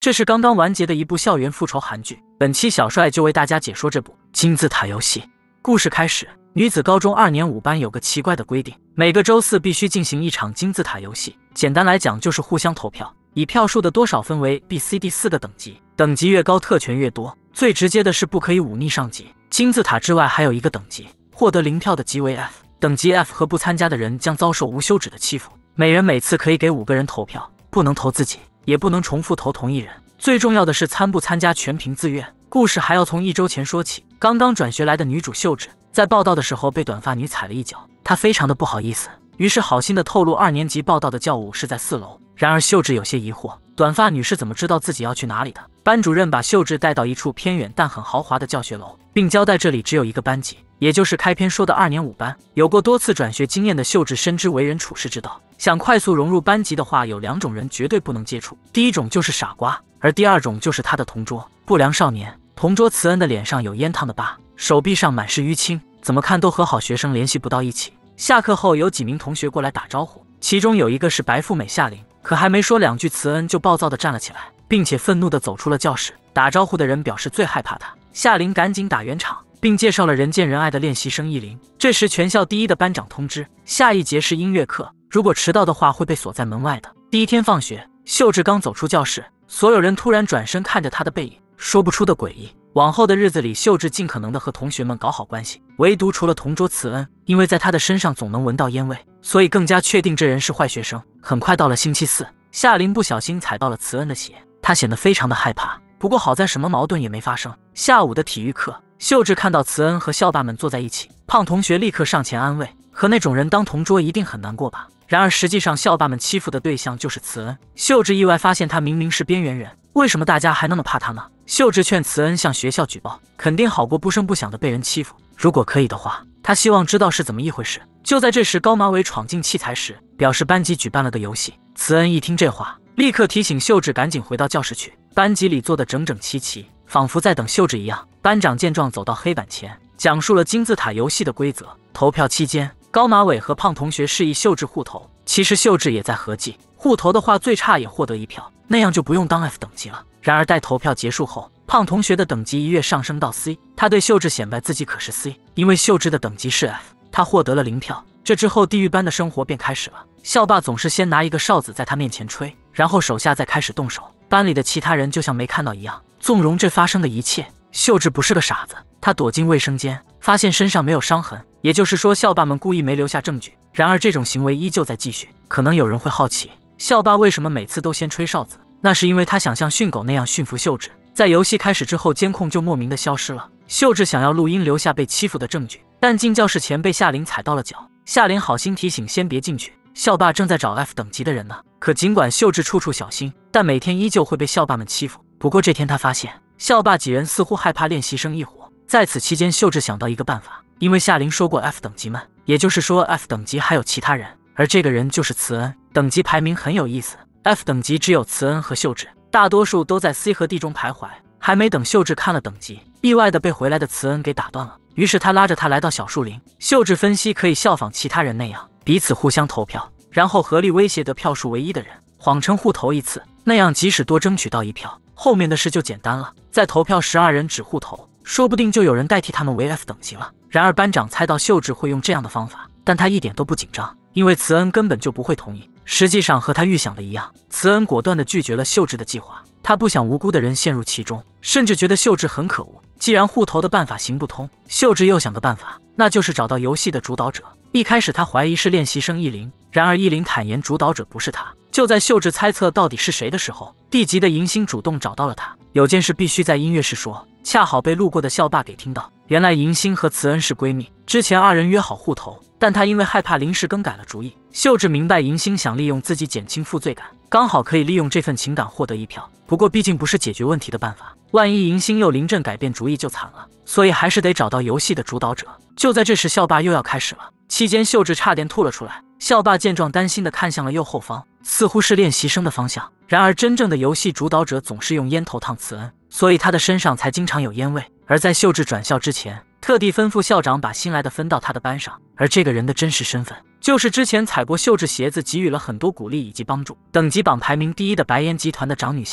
这是刚刚完结的一部校园复仇韩剧，本期小帅就为大家解说这部金字塔游戏。故事开始，女子高中2年5班有个奇怪的规定，每个周四必须进行一场金字塔游戏。简单来讲就是互相投票，以票数的多少分为 B、C、D 4个等级，等级越高特权越多。最直接的是不可以忤逆上级。金字塔之外还有一个等级，获得0票的即为 F。等级 F 和不参加的人将遭受无休止的欺负。每人每次可以给5个人投票，不能投自己，也不能重复投同一人。最重要的是参不参加全凭自愿。故事还要从1周前说起。刚刚转学来的女主秀智，在报道的时候被短发女踩了一脚，她非常的不好意思，于是好心的透露2年级报道的教务是在4楼。然而秀智有些疑惑，短发女是怎么知道自己要去哪里的？班主任把秀智带到一处偏远但很豪华的教学楼，并交代这里只有一个班级，也就是开篇说的2年5班。有过多次转学经验的秀智深知为人处事之道，想快速融入班级的话，有2种人绝对不能接触。第一种就是傻瓜，而第二种就是他的同桌不良少年。同桌慈恩的脸上有烟烫的疤，手臂上满是淤青，怎么看都和好学生联系不到一起。下课后有几名同学过来打招呼，其中有一个是白富美夏琳，可还没说2句，慈恩就暴躁地站了起来，并且愤怒地走出了教室。打招呼的人表示最害怕他，夏琳赶紧打圆场，并介绍了人见人爱的练习生依琳。这时全校第一的班长通知，下一节是音乐课，如果迟到的话会被锁在门外的。第一天放学，秀智刚走出教室，所有人突然转身看着他的背影，说不出的诡异。往后的日子里，秀智尽可能的和同学们搞好关系，唯独除了同桌慈恩，因为在他的身上总能闻到烟味，所以更加确定这人是坏学生。很快到了星期4，夏琳不小心踩到了慈恩的鞋，他显得非常的害怕，不过好在什么矛盾也没发生。下午的体育课，秀智看到慈恩和校霸们坐在一起，胖同学立刻上前安慰，和那种人当同桌一定很难过吧。然而实际上校霸们欺负的对象就是慈恩。秀智意外发现他明明是边缘人，为什么大家还那么怕他呢？秀智劝慈恩向学校举报，肯定好过不声不响的被人欺负。如果可以的话，他希望知道是怎么一回事。就在这时，高马尾闯进器材室，表示班级举办了个游戏。慈恩一听这话，立刻提醒秀智赶紧回到教室去。班级里坐得整整齐齐，仿佛在等秀智一样。班长见状走到黑板前，讲述了金字塔游戏的规则。投票期间，高马尾和胖同学示意秀智互投，其实秀智也在合计，互投的话最差也获得1票，那样就不用当 F 等级了。然而待投票结束后，胖同学的等级一跃上升到 C， 他对秀智显摆自己可是 C， 因为秀智的等级是 F， 他获得了0票。这之后地狱班的生活便开始了。校霸总是先拿一个哨子在他面前吹，然后手下再开始动手，班里的其他人就像没看到一样，纵容这发生的一切。秀智不是个傻子，他躲进卫生间，发现身上没有伤痕，也就是说校霸们故意没留下证据。然而这种行为依旧在继续。可能有人会好奇，校霸为什么每次都先吹哨子？那是因为他想像训狗那样驯服秀智。在游戏开始之后，监控就莫名的消失了。秀智想要录音留下被欺负的证据，但进教室前被夏琳踩到了脚。夏琳好心提醒先别进去，校霸正在找 F 等级的人呢。可尽管秀智处处小心，但每天依旧会被校霸们欺负。不过这天他发现校霸几人似乎害怕练习生一伙。在此期间，秀智想到一个办法，因为夏琳说过 F 等级们，也就是说 F 等级还有其他人，而这个人就是慈恩。等级排名很有意思， F 等级只有慈恩和秀智，大多数都在 C 和 D 中徘徊。还没等秀智看了等级，意外的被回来的慈恩给打断了。于是他拉着他来到小树林。秀智分析可以效仿其他人那样，彼此互相投票，然后合力威胁得票数为1的人，谎称互投1次，那样即使多争取到1票，后面的事就简单了。在投票12人只互投，说不定就有人代替他们为 F 等级了。然而班长猜到秀智会用这样的方法，但他一点都不紧张，因为慈恩根本就不会同意。实际上和他预想的一样，慈恩果断地拒绝了秀智的计划。他不想无辜的人陷入其中，甚至觉得秀智很可恶。既然互投的办法行不通，秀智又想个办法，那就是找到游戏的主导者。一开始他怀疑是练习生依琳，然而依琳坦言主导者不是他。就在秀智猜测到底是谁的时候，D级的迎新主动找到了他，有件事必须在音乐室说，恰好被路过的校霸给听到。原来迎新和慈恩是闺蜜，之前2人约好互投，但他因为害怕临时更改了主意。秀智明白迎新想利用自己减轻负罪感，刚好可以利用这份情感获得1票。不过毕竟不是解决问题的办法，万一迎新又临阵改变主意就惨了，所以还是得找到游戏的主导者。就在这时，校霸又要开始了，期间秀智差点吐了出来。校霸见状担心地看向了右后方，似乎是练习生的方向。然而真正的游戏主导者总是用烟头烫慈恩，所以他的身上才经常有烟味。而在秀智转校之前，特地吩咐校长把新来的分到他的班上，而这个人的真实身份就是之前踩过秀智鞋子，给予了很多鼓励以及帮助，等级榜排名第1的白岩集团的长女夏琳。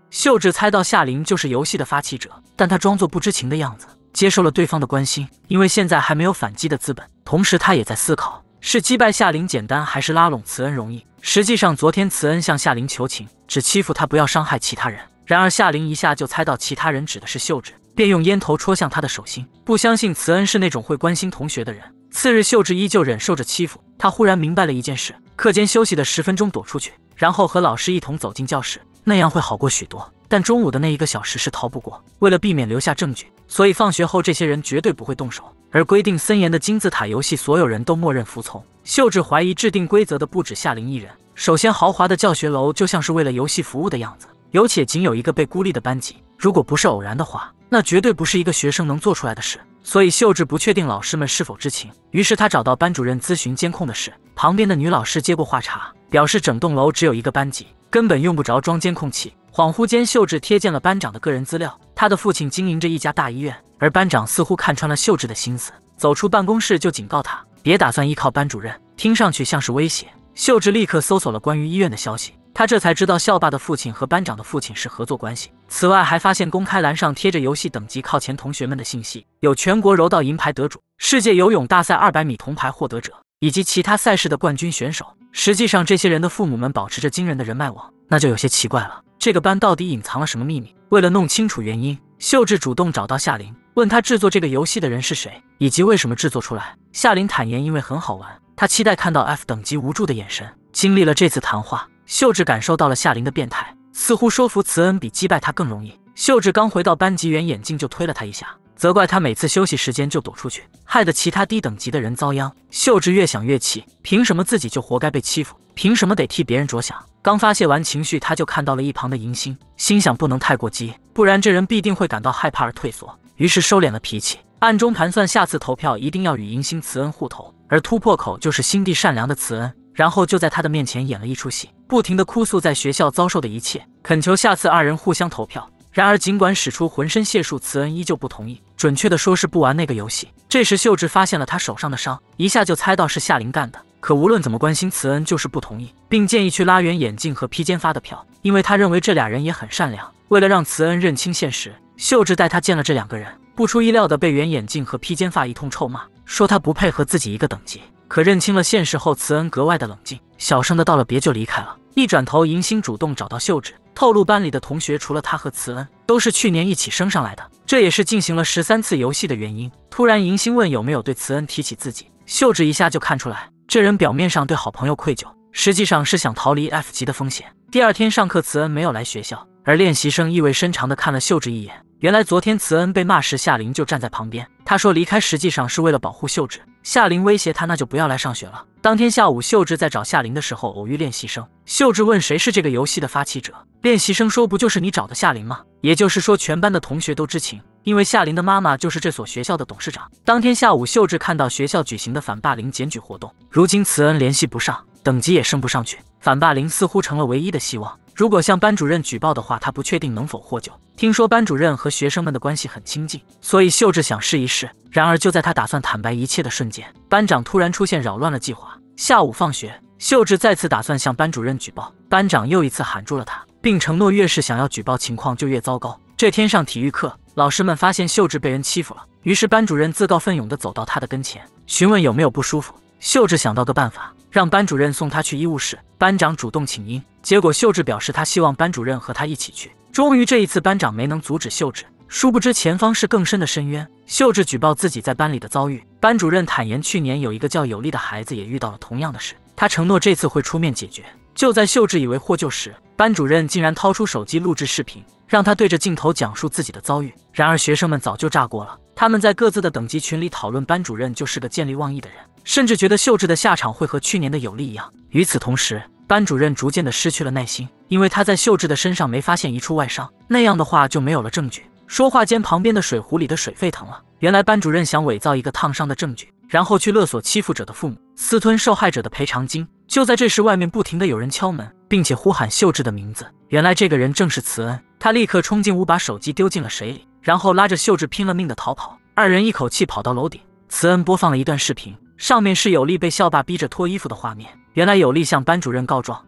秀智猜到夏琳就是游戏的发起者，但她装作不知情的样子，接受了对方的关心，因为现在还没有反击的资本。同时，她也在思考，是击败夏琳简单，还是拉拢慈恩容易。实际上，昨天慈恩向夏琳求情，只欺负她不要伤害其他人。然而夏琳一下就猜到其他人指的是秀智，便用烟头戳向她的手心，不相信慈恩是那种会关心同学的人。次日，秀智依旧忍受着欺负，她忽然明白了一件事：课间休息的10分钟躲出去，然后和老师一同走进教室，那样会好过许多。但中午的那1个小时是逃不过，为了避免留下证据，所以放学后这些人绝对不会动手。而规定森严的金字塔游戏，所有人都默认服从。秀智怀疑制定规则的不止夏琳一人。首先，豪华的教学楼就像是为了游戏服务的样子，有且仅有一个被孤立的班级，如果不是偶然的话，那绝对不是一个学生能做出来的事。所以秀智不确定老师们是否知情，于是他找到班主任咨询监控的事。旁边的女老师接过话茬，表示整栋楼只有1个班级，根本用不着装监控器。恍惚间，秀智贴见了班长的个人资料，他的父亲经营着一家大医院，而班长似乎看穿了秀智的心思，走出办公室就警告他别打算依靠班主任，听上去像是威胁。秀智立刻搜索了关于医院的消息，他这才知道校霸的父亲和班长的父亲是合作关系。此外，还发现公开栏上贴着游戏等级靠前同学们的信息，有全国柔道银牌得主、世界游泳大赛200米铜牌获得者以及其他赛事的冠军选手。实际上，这些人的父母们保持着惊人的人脉网，那就有些奇怪了。这个班到底隐藏了什么秘密？为了弄清楚原因，秀智主动找到夏琳，问他制作这个游戏的人是谁，以及为什么制作出来。夏琳坦言，因为很好玩，他期待看到 F 等级无助的眼神。经历了这次谈话，秀智感受到了夏琳的变态，似乎说服慈恩比击败他更容易。秀智刚回到班级，圆眼镜就推了他一下，责怪他每次休息时间就躲出去，害得其他低等级的人遭殃。秀智越想越气，凭什么自己就活该被欺负？凭什么得替别人着想？刚发泄完情绪，他就看到了一旁的迎新，心想不能太过激，不然这人必定会感到害怕而退缩。于是收敛了脾气，暗中盘算下次投票一定要与迎新慈恩互投，而突破口就是心地善良的慈恩。然后就在他的面前演了一出戏，不停地哭诉在学校遭受的一切，恳求下次2人互相投票。然而尽管使出浑身解数，慈恩依旧不同意，准确的说是不玩那个游戏。这时秀智发现了他手上的伤，一下就猜到是夏琳干的。可无论怎么关心，慈恩就是不同意，并建议去拉圆眼镜和披肩发的票，因为他认为这俩人也很善良。为了让慈恩认清现实，秀智带他见了这2个人，不出意料的被圆眼镜和披肩发一通臭骂，说他不配和自己一个等级。可认清了现实后，慈恩格外的冷静，小声的道了别就离开了。一转头，迎新主动找到秀智，透露班里的同学除了他和慈恩，都是去年一起升上来的，这也是进行了13次游戏的原因。突然，迎新问有没有对慈恩提起自己，秀智一下就看出来，这人表面上对好朋友愧疚，实际上是想逃离 F 级的风险。第2天上课，慈恩没有来学校，而练习生意味深长地看了秀智一眼。原来昨天慈恩被骂时，夏琳就站在旁边，他说离开实际上是为了保护秀智。夏琳威胁他，那就不要来上学了。当天下午，秀智在找夏琳的时候偶遇练习生，秀智问谁是这个游戏的发起者，练习生说不就是你找的夏琳吗？也就是说全班的同学都知情，因为夏琳的妈妈就是这所学校的董事长。当天下午，秀智看到学校举行的反霸凌检举活动，如今慈恩联系不上，等级也升不上去，反霸凌似乎成了唯一的希望。如果向班主任举报的话，他不确定能否获救。听说班主任和学生们的关系很亲近，所以秀智想试一试。然而就在他打算坦白一切的瞬间，班长突然出现，扰乱了计划。下午放学，秀智再次打算向班主任举报，班长又一次喊住了他，并承诺越是想要举报情况就越糟糕。这天上体育课，老师们发现秀智被人欺负了，于是班主任自告奋勇地走到他的跟前，询问有没有不舒服。秀智想到个办法，让班主任送他去医务室。班长主动请缨，结果秀智表示他希望班主任和他一起去。终于这一次班长没能阻止秀智，殊不知前方是更深的深渊。秀智举报自己在班里的遭遇，班主任坦言去年有一个叫有利的孩子也遇到了同样的事，他承诺这次会出面解决。就在秀智以为获救时，班主任竟然掏出手机录制视频，让他对着镜头讲述自己的遭遇。然而学生们早就炸锅了，他们在各自的等级群里讨论班主任就是个见利忘义的人，甚至觉得秀智的下场会和去年的有利一样。与此同时，班主任逐渐的失去了耐心，因为他在秀智的身上没发现一处外伤，那样的话就没有了证据。说话间，旁边的水壶里的水沸腾了。原来班主任想伪造一个烫伤的证据，然后去勒索欺负者的父母，私吞受害者的赔偿金。就在这时，外面不停的有人敲门，并且呼喊秀智的名字。原来这个人正是慈恩，他立刻冲进屋，把手机丢进了水里，然后拉着秀智拼了命的逃跑。2人一口气跑到楼顶，慈恩播放了一段视频，上面是有利被校霸逼着脱衣服的画面。原来有利向班主任告状，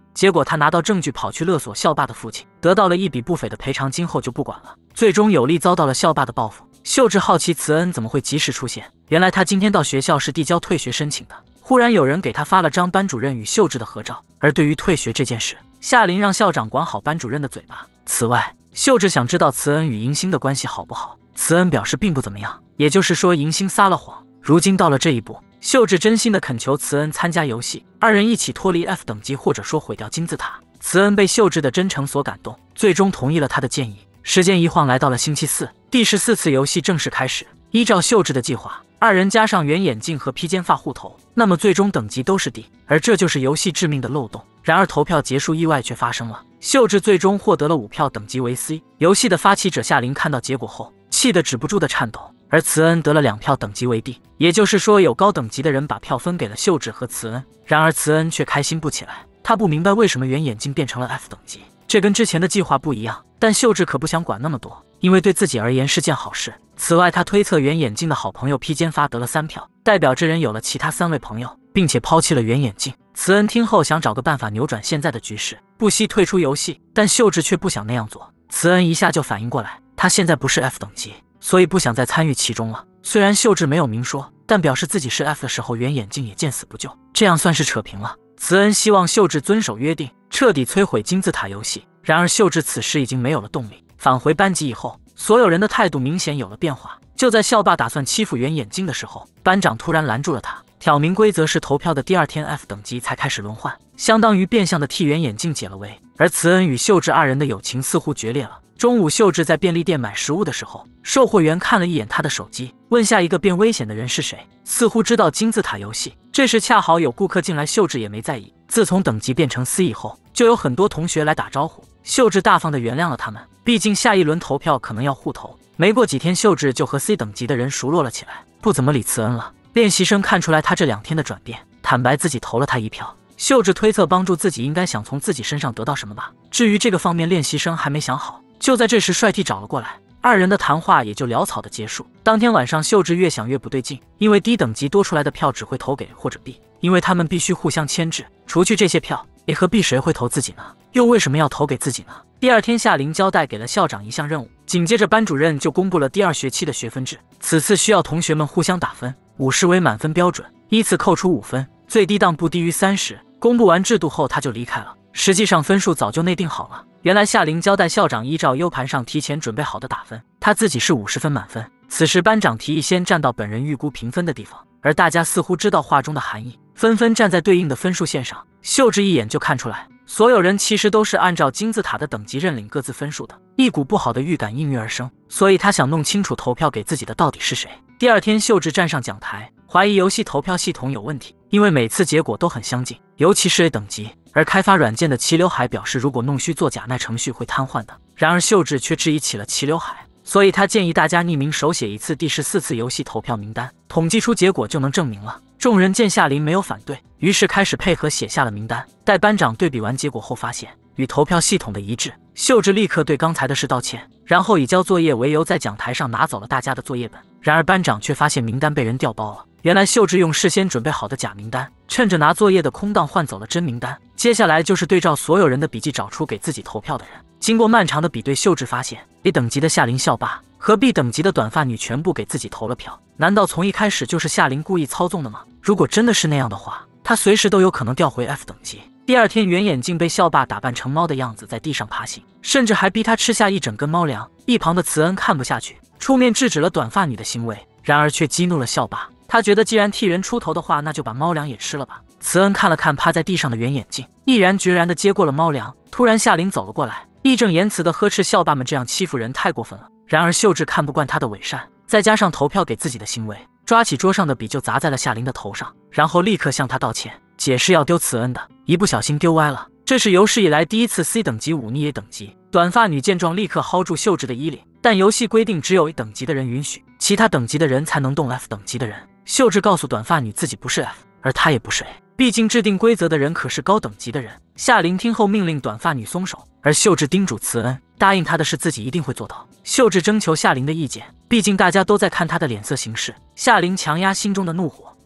结果他拿到证据跑去勒索校霸的父亲，得到了一笔不菲的赔偿金后就不管了，最终有力遭到了校霸的报复。秀智好奇慈恩怎么会及时出现，原来他今天到学校是递交退学申请的。忽然有人给他发了张班主任与秀智的合照，而对于退学这件事，夏琳让校长管好班主任的嘴巴。此外，秀智想知道慈恩与迎新的关系好不好，慈恩表示并不怎么样，也就是说迎新撒了谎。如今到了这一步，秀智真心的恳求慈恩参加游戏，二人一起脱离 F 等级，或者说毁掉金字塔。慈恩被秀智的真诚所感动，最终同意了他的建议。时间一晃来到了星期四，第14次游戏正式开始。依照秀智的计划，二人加上圆眼镜和披肩发护头，那么最终等级都是 D， 而这就是游戏致命的漏洞。然而投票结束，意外却发生了，秀智最终获得了5票，等级为 C。游戏的发起者夏琳看到结果后，气得止不住的颤抖，而慈恩得了2票，等级为 D， 也就是说有高等级的人把票分给了秀智和慈恩。然而慈恩却开心不起来，他不明白为什么圆眼镜变成了 F 等级，这跟之前的计划不一样。但秀智可不想管那么多，因为对自己而言是件好事。此外，他推测圆眼镜的好朋友披肩发得了3票，代表这人有了其他3位朋友，并且抛弃了圆眼镜。慈恩听后想找个办法扭转现在的局势，不惜退出游戏，但秀智却不想那样做。慈恩一下就反应过来，他现在不是 F 等级，所以不想再参与其中了。虽然秀智没有明说，但表示自己是 F 的时候，圆眼镜也见死不救，这样算是扯平了。慈恩希望秀智遵守约定，彻底摧毁金字塔游戏。然而秀智此时已经没有了动力。返回班级以后，所有人的态度明显有了变化。就在校霸打算欺负圆眼镜的时候，班长突然拦住了他，挑明规则是投票的第2天 F 等级才开始轮换，相当于变相的替圆眼镜解了围。而慈恩与秀智二人的友情似乎决裂了。中午，秀智在便利店买食物的时候，售货员看了一眼他的手机，问下一个变危险的人是谁，似乎知道金字塔游戏。这时恰好有顾客进来，秀智也没在意。自从等级变成 C 以后，就有很多同学来打招呼，秀智大方的原谅了他们，毕竟下一轮投票可能要互投。没过几天，秀智就和 C 等级的人熟络了起来，不怎么理慈恩了。练习生看出来他这2天的转变，坦白自己投了他1票。秀智推测帮助自己应该想从自己身上得到什么吧，至于这个方面练习生还没想好。就在这时，帅 T 找了过来，二人的谈话也就潦草的结束。当天晚上，秀智越想越不对劲，因为低等级多出来的票只会投给或者 B， 因为他们必须互相牵制。除去这些票，A 和 B 谁会投自己呢？又为什么要投给自己呢？第2天，夏琳交代给了校长一项任务，紧接着班主任就公布了第2学期的学分制。此次需要同学们互相打分，50为满分标准，依次扣除5分，最低档不低于30。公布完制度后，他就离开了。实际上分数早就内定好了。原来夏琳交代校长依照 U 盘上提前准备好的打分，他自己是50分满分。此时班长提议先站到本人预估评分的地方，而大家似乎知道话中的含义，纷纷站在对应的分数线上。秀智一眼就看出来，所有人其实都是按照金字塔的等级认领各自分数的。一股不好的预感应运而生，所以他想弄清楚投票给自己的到底是谁。第2天，秀智站上讲台，怀疑游戏投票系统有问题，因为每次结果都很相近，尤其是 A 等级。而开发软件的齐刘海表示，如果弄虚作假，那程序会瘫痪的。然而秀智却质疑起了齐刘海，所以他建议大家匿名手写一次第14次游戏投票名单，统计出结果就能证明了。众人见夏琳没有反对，于是开始配合写下了名单。待班长对比完结果后，发现与投票系统的一致，秀智立刻对刚才的事道歉，然后以交作业为由在讲台上拿走了大家的作业本。然而班长却发现名单被人调包了，原来秀智用事先准备好的假名单，趁着拿作业的空档换走了真名单。接下来就是对照所有人的笔记找出给自己投票的人。经过漫长的比对，秀智发现 A 等级的夏琳校霸和 B 等级的短发女全部给自己投了票。难道从一开始就是夏琳故意操纵的吗？如果真的是那样的话，她随时都有可能调回 F 等级。第2天，圆眼镜被校霸打扮成猫的样子在地上爬行，甚至还逼他吃下一整根猫粮。一旁的慈恩看不下去，出面制止了短发女的行为，然而却激怒了校霸。他觉得既然替人出头的话，那就把猫粮也吃了吧。慈恩看了看趴在地上的圆眼镜，毅然决然地接过了猫粮。突然夏琳走了过来，义正言辞地呵斥校霸们这样欺负人太过分了。然而秀智看不惯他的伪善，再加上投票给自己的行为，抓起桌上的笔就砸在了夏琳的头上，然后立刻向他道歉，解释要丢慈恩的，一不小心丢歪了。这是有史以来第1次 C 等级忤逆 A 等级。短发女见状立刻薅住秀智的衣领，但游戏规定只有 A 等级的人允许，其他等级的人才能动 F 等级的人。秀智告诉短发女自己不是 F， 而她也不是 A， 毕竟制定规则的人可是高等级的人。夏琳听后命令短发女松手，而秀智叮嘱慈恩，答应她的事自己一定会做到。秀智征求夏琳的意见，毕竟大家都在看她的脸色行事。夏琳强压心中的怒火，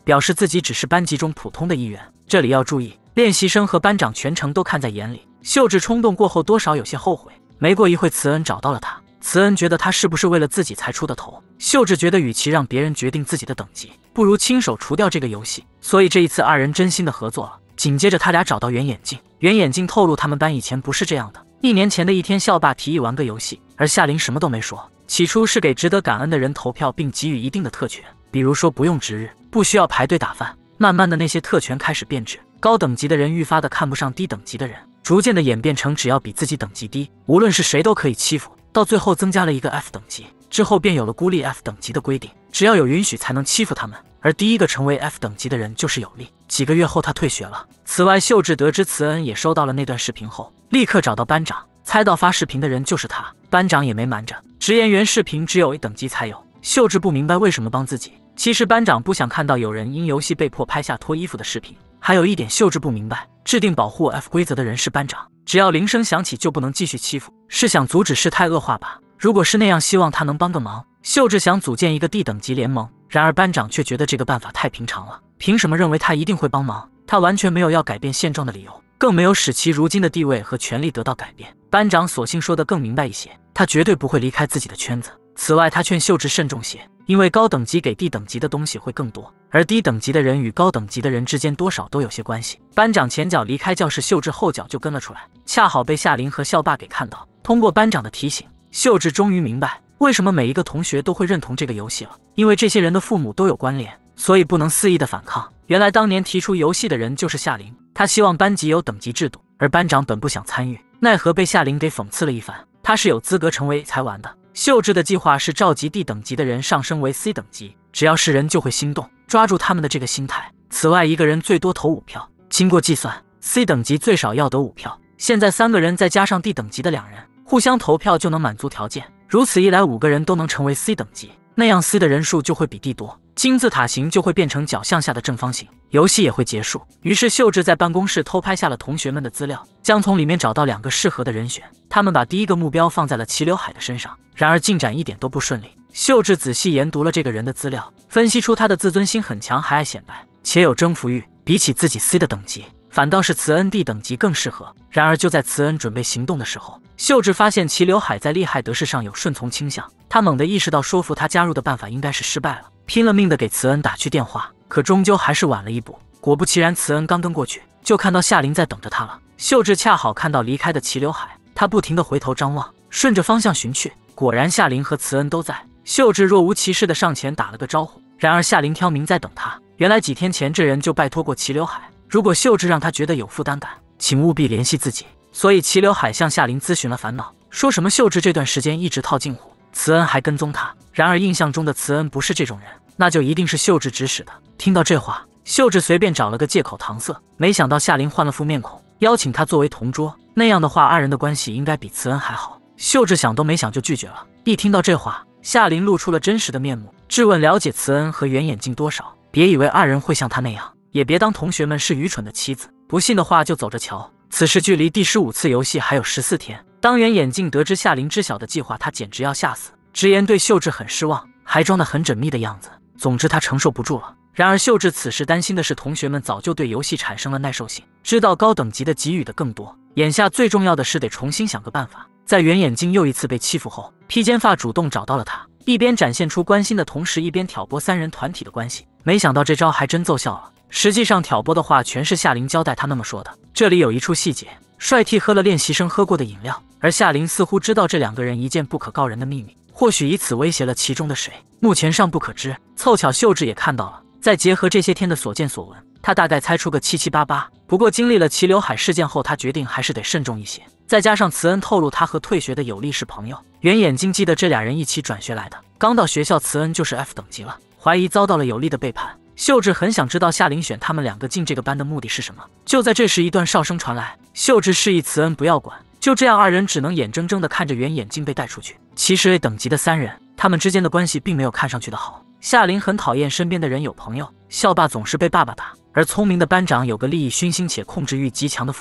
表示自己只是班级中普通的一员。这里要注意，练习生和班长全程都看在眼里。秀智冲动过后多少有些后悔。没过一会，慈恩找到了他。慈恩觉得他是不是为了自己才出的头？秀智觉得与其让别人决定自己的等级，不如亲手除掉这个游戏。所以这一次二人真心的合作了。紧接着他俩找到袁眼镜，袁眼镜透露他们班以前不是这样的。1年前的一天，校霸提议玩个游戏，而夏琳什么都没说。起初是给值得感恩的人投票，并给予一定的特权，比如说不用值日，不需要排队打饭。慢慢的，那些特权开始变质，高等级的人愈发的看不上低等级的人，逐渐的演变成只要比自己等级低，无论是谁都可以欺负。到最后增加了一个 F 等级，之后便有了孤立 F 等级的规定，只要有允许才能欺负他们。而第一个成为 F 等级的人就是有利。几个月后他退学了。此外，秀智得知慈恩也收到了那段视频后，立刻找到班长，猜到发视频的人就是他。班长也没瞒着，直言原视频只有 A 等级才有。秀智不明白为什么帮自己，其实班长不想看到有人因游戏被迫拍下脱衣服的视频。还有一点秀智不明白，制定保护 F 规则的人是班长，只要铃声响起就不能继续欺负，是想阻止事态恶化吧？如果是那样，希望他能帮个忙。秀智想组建一个D等级联盟，然而班长却觉得这个办法太平常了，凭什么认为他一定会帮忙？他完全没有要改变现状的理由，更没有使其如今的地位和权力得到改变。班长索性说得更明白一些，他绝对不会离开自己的圈子。此外，他劝秀智慎重些，因为高等级给低等级的东西会更多，而低等级的人与高等级的人之间多少都有些关系。班长前脚离开教室，秀智后脚就跟了出来，恰好被夏琳和校霸给看到。通过班长的提醒，秀智终于明白为什么每一个同学都会认同这个游戏了，因为这些人的父母都有关联，所以不能肆意的反抗。原来当年提出游戏的人就是夏琳，他希望班级有等级制度，而班长本不想参与，奈何被夏琳给讽刺了一番，他是有资格成为才玩的。秀智的计划是召集D等级的人上升为 C 等级，只要是人就会心动，抓住他们的这个心态。此外，一个人最多投5票，经过计算 C 等级最少要得5票，现在3个人再加上 D 等级的2人互相投票就能满足条件，如此一来5个人都能成为 C 等级，那样 C 的人数就会比 D 多，金字塔形就会变成角向下的正方形，游戏也会结束。于是秀智在办公室偷拍下了同学们的资料，将从里面找到2个适合的人选。他们把第一个目标放在了齐刘海的身上，然而进展一点都不顺利。秀智仔细研读了这个人的资料，分析出他的自尊心很强，还爱显摆，且有征服欲，比起自己 C 的等级，反倒是慈恩 D 等级更适合。然而就在慈恩准备行动的时候，秀智发现齐刘海在利害得失上有顺从倾向，他猛地意识到说服他加入的办法应该是失败了，拼了命的给慈恩打去电话，可终究还是晚了一步。果不其然，慈恩刚跟过去，就看到夏琳在等着他了。秀智恰好看到离开的齐刘海，他不停地回头张望，顺着方向寻去，果然夏琳和慈恩都在。秀智若无其事地上前打了个招呼，然而夏琳挑明在等他。原来几天前这人就拜托过齐刘海，如果秀智让他觉得有负担感，请务必联系自己。所以齐刘海向夏琳咨询了烦恼，说什么秀智这段时间一直套近乎，慈恩还跟踪他。然而印象中的慈恩不是这种人，那就一定是秀智指使的。听到这话，秀智随便找了个借口搪塞，没想到夏琳换了副面孔，邀请他作为同桌，那样的话二人的关系应该比慈恩还好。秀智想都没想就拒绝了。一听到这话，夏琳露出了真实的面目，质问了解慈恩和袁眼镜多少，别以为二人会像他那样，也别当同学们是愚蠢的妻子，不信的话就走着瞧。此时距离第15次游戏还有14天，当袁眼镜得知夏琳知晓的计划，他简直要吓死，直言对秀智很失望，还装得很缜密的样子。总之他承受不住了。然而秀智此时担心的是，同学们早就对游戏产生了耐受性，知道高等级的给予的更多，眼下最重要的是得重新想个办法。在袁眼镜又一次被欺负后，披肩发主动找到了他，一边展现出关心的同时，一边挑拨3人团体的关系。没想到这招还真奏效了。实际上挑拨的话全是夏琳交代他那么说的。这里有一处细节，帅 T 喝了练习生喝过的饮料，而夏琳似乎知道这2个人一件不可告人的秘密，或许以此威胁了其中的谁，目前尚不可知。凑巧秀智也看到了，再结合这些天的所见所闻，他大概猜出个七七八八。不过经历了齐刘海事件后，他决定还是得慎重一些。再加上慈恩透露他和退学的有利是朋友，袁眼镜记得这2人一起转学来的，刚到学校慈恩就是 F 等级了，怀疑遭到了有利的背叛。秀智很想知道夏琳选他们2个进这个班的目的是什么。就在这时，一段哨声传来，秀智示意慈恩不要管。就这样，2人只能眼睁睁地看着袁眼镜被带出去。其实 A 等级的3人，他们之间的关系并没有看上去的好。夏琳很讨厌身边的人有朋友，校霸总是被爸爸打，而聪明的班长有个利益熏心且控制欲极强的父亲。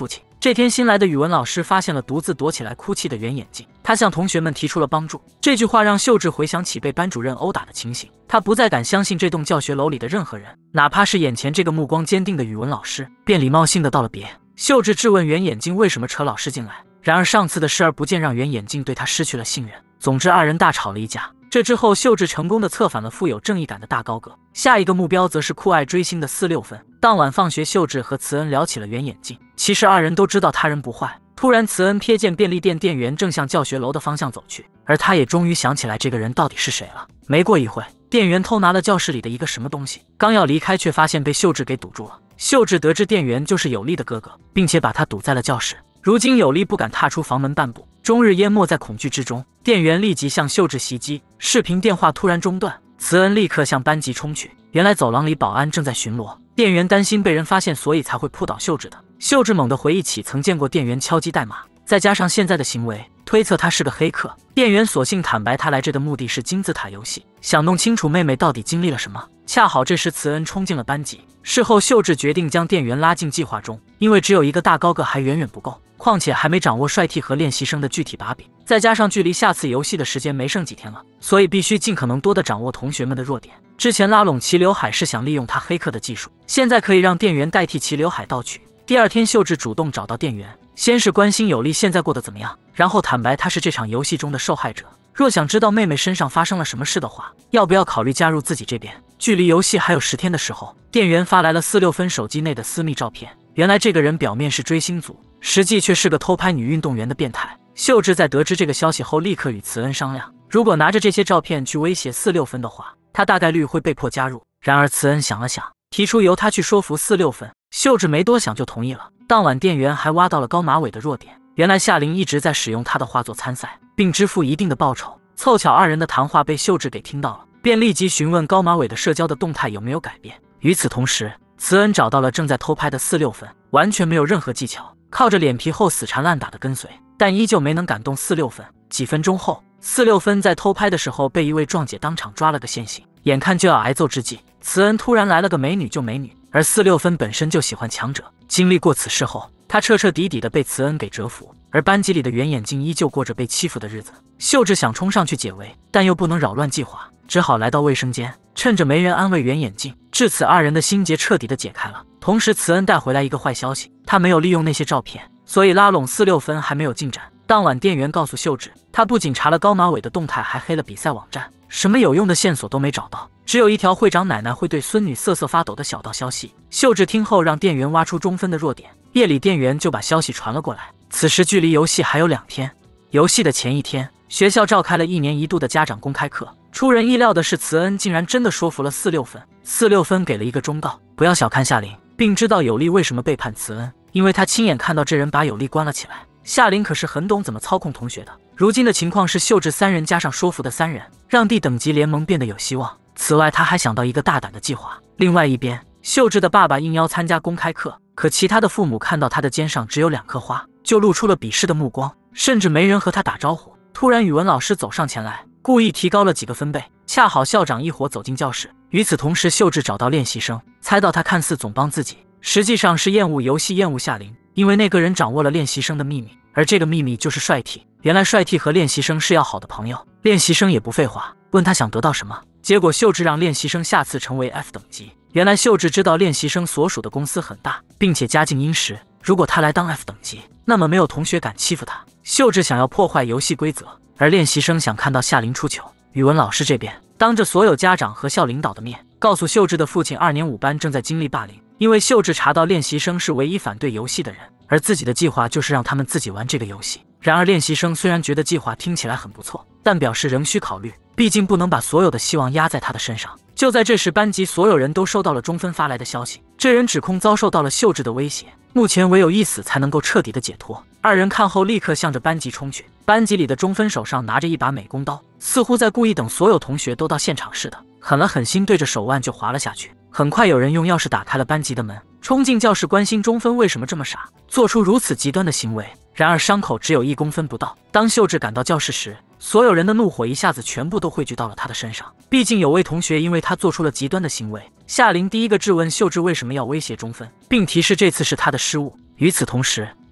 这天新来的语文老师发现了独自躲起来哭泣的圆眼镜，他向同学们提出了帮助。这句话让秀智回想起被班主任殴打的情形，他不再敢相信这栋教学楼里的任何人，哪怕是眼前这个目光坚定的语文老师，便礼貌性的道了别。秀智质问圆眼镜为什么扯老师进来，然而上次的视而不见让圆眼镜对他失去了信任。总之二人大吵了一架。这之后，秀智成功的策反了富有正义感的大高个，下一个目标则是酷爱追星的46分。当晚放学，秀智和慈恩聊起了圆眼镜。其实二人都知道他人不坏。突然，慈恩瞥见便利店店员正向教学楼的方向走去，而他也终于想起来这个人到底是谁了。没过一会，店员偷拿了教室里的一个什么东西，刚要离开，却发现被秀智给堵住了。秀智得知店员就是有利的哥哥，并且把他堵在了教室。如今有利不敢踏出房门半步，终日淹没在恐惧之中。店员立即向秀智袭击，视频电话突然中断，慈恩立刻向班级冲去。原来走廊里保安正在巡逻，店员担心被人发现，所以才会扑倒秀智的。秀智猛地回忆起曾见过店员敲击代码，再加上现在的行为，推测他是个黑客。店员索性坦白他来这的目的是金字塔游戏，想弄清楚妹妹到底经历了什么。恰好这时慈恩冲进了班级，事后秀智决定将店员拉进计划中，因为只有一个大高个还远远不够，况且还没掌握帅 T 和练习生的具体把柄，再加上距离下次游戏的时间没剩几天了，所以必须尽可能多的掌握同学们的弱点。之前拉拢齐刘海是想利用他黑客的技术，现在可以让店员代替齐刘海盗取。第二天，秀智主动找到店员，先是关心有利现在过得怎么样，然后坦白他是这场游戏中的受害者。若想知道妹妹身上发生了什么事的话，要不要考虑加入自己这边？距离游戏还有10天的时候，店员发来了46分手机内的私密照片。原来这个人表面是追星族，实际却是个偷拍女运动员的变态。秀智在得知这个消息后，立刻与慈恩商量，如果拿着这些照片去威胁46分的话，他大概率会被迫加入。然而慈恩想了想，提出由他去说服46分。秀智没多想就同意了。当晚店员还挖到了高马尾的弱点，原来夏琳一直在使用他的画作参赛，并支付一定的报酬。凑巧二人的谈话被秀智给听到了，便立即询问高马尾的社交的动态有没有改变。与此同时，慈恩找到了正在偷拍的46分，完全没有任何技巧，靠着脸皮厚死缠烂打的跟随，但依旧没能感动46分。几分钟后，46分在偷拍的时候被一位壮姐当场抓了个现行，眼看就要挨揍之际，慈恩突然来了个美女救美女，而46分本身就喜欢强者，经历过此事后，他彻彻底底的被慈恩给折服。而班级里的圆眼镜依旧过着被欺负的日子。秀智想冲上去解围，但又不能扰乱计划，只好来到卫生间，趁着没人安慰圆眼镜。至此，二人的心结彻底的解开了。同时，慈恩带回来一个坏消息，他没有利用那些照片，所以拉拢46分还没有进展。当晚，店员告诉秀智，他不仅查了高马尾的动态，还黑了比赛网站，什么有用的线索都没找到，只有一条会长奶奶会对孙女瑟瑟发抖的小道消息。秀智听后让店员挖出中分的弱点，夜里店员就把消息传了过来。此时距离游戏还有2天。游戏的前一天，学校召开了1年1度的家长公开课。出人意料的是，慈恩竟然真的说服了46分。46分给了一个忠告，不要小看夏琳，并知道有利为什么背叛慈恩，因为他亲眼看到这人把有利关了起来。夏琳可是很懂怎么操控同学的。如今的情况是秀智3人加上说服的3人，让D等级联盟变得有希望。此外，他还想到一个大胆的计划。另外一边，秀智的爸爸应邀参加公开课，可其他的父母看到他的肩上只有2颗花，就露出了鄙视的目光，甚至没人和他打招呼。突然，语文老师走上前来，故意提高了几个分贝。恰好校长一伙走进教室，与此同时，秀智找到练习生，猜到他看似总帮自己，实际上是厌恶游戏，厌恶夏琳，因为那个人掌握了练习生的秘密，而这个秘密就是帅 T。原来帅 T 和练习生是要好的朋友，练习生也不废话，问他想得到什么。结果秀智让练习生下次成为 F 等级。原来秀智知道练习生所属的公司很大，并且家境殷实，如果他来当 F 等级，那么没有同学敢欺负他。秀智想要破坏游戏规则，而练习生想看到夏琳出糗。语文老师这边当着所有家长和校领导的面，告诉秀智的父亲2年5班正在经历霸凌，因为秀智查到练习生是唯一反对游戏的人，而自己的计划就是让他们自己玩这个游戏。然而练习生虽然觉得计划听起来很不错，但表示仍需考虑，毕竟不能把所有的希望压在他的身上。就在这时，班级所有人都收到了中分发来的消息，这人指控遭受到了秀智的威胁，目前唯有一死才能够彻底的解脱。2人看后立刻向着班级冲去，班级里的中分手上拿着一把美工刀，似乎在故意等所有同学都到现场似的，狠了狠心对着手腕就划了下去。很快有人用钥匙打开了班级的门，冲进教室关心中分为什么这么傻，做出如此极端的行为。然而伤口只有1公分不到。当秀智赶到教室时，所有人的怒火一下子全部都汇聚到了他的身上，毕竟有位同学因为他做出了极端的行为。夏琳第一个质问秀智为什么要威胁中分，并提示这次是他的失误。与此同时，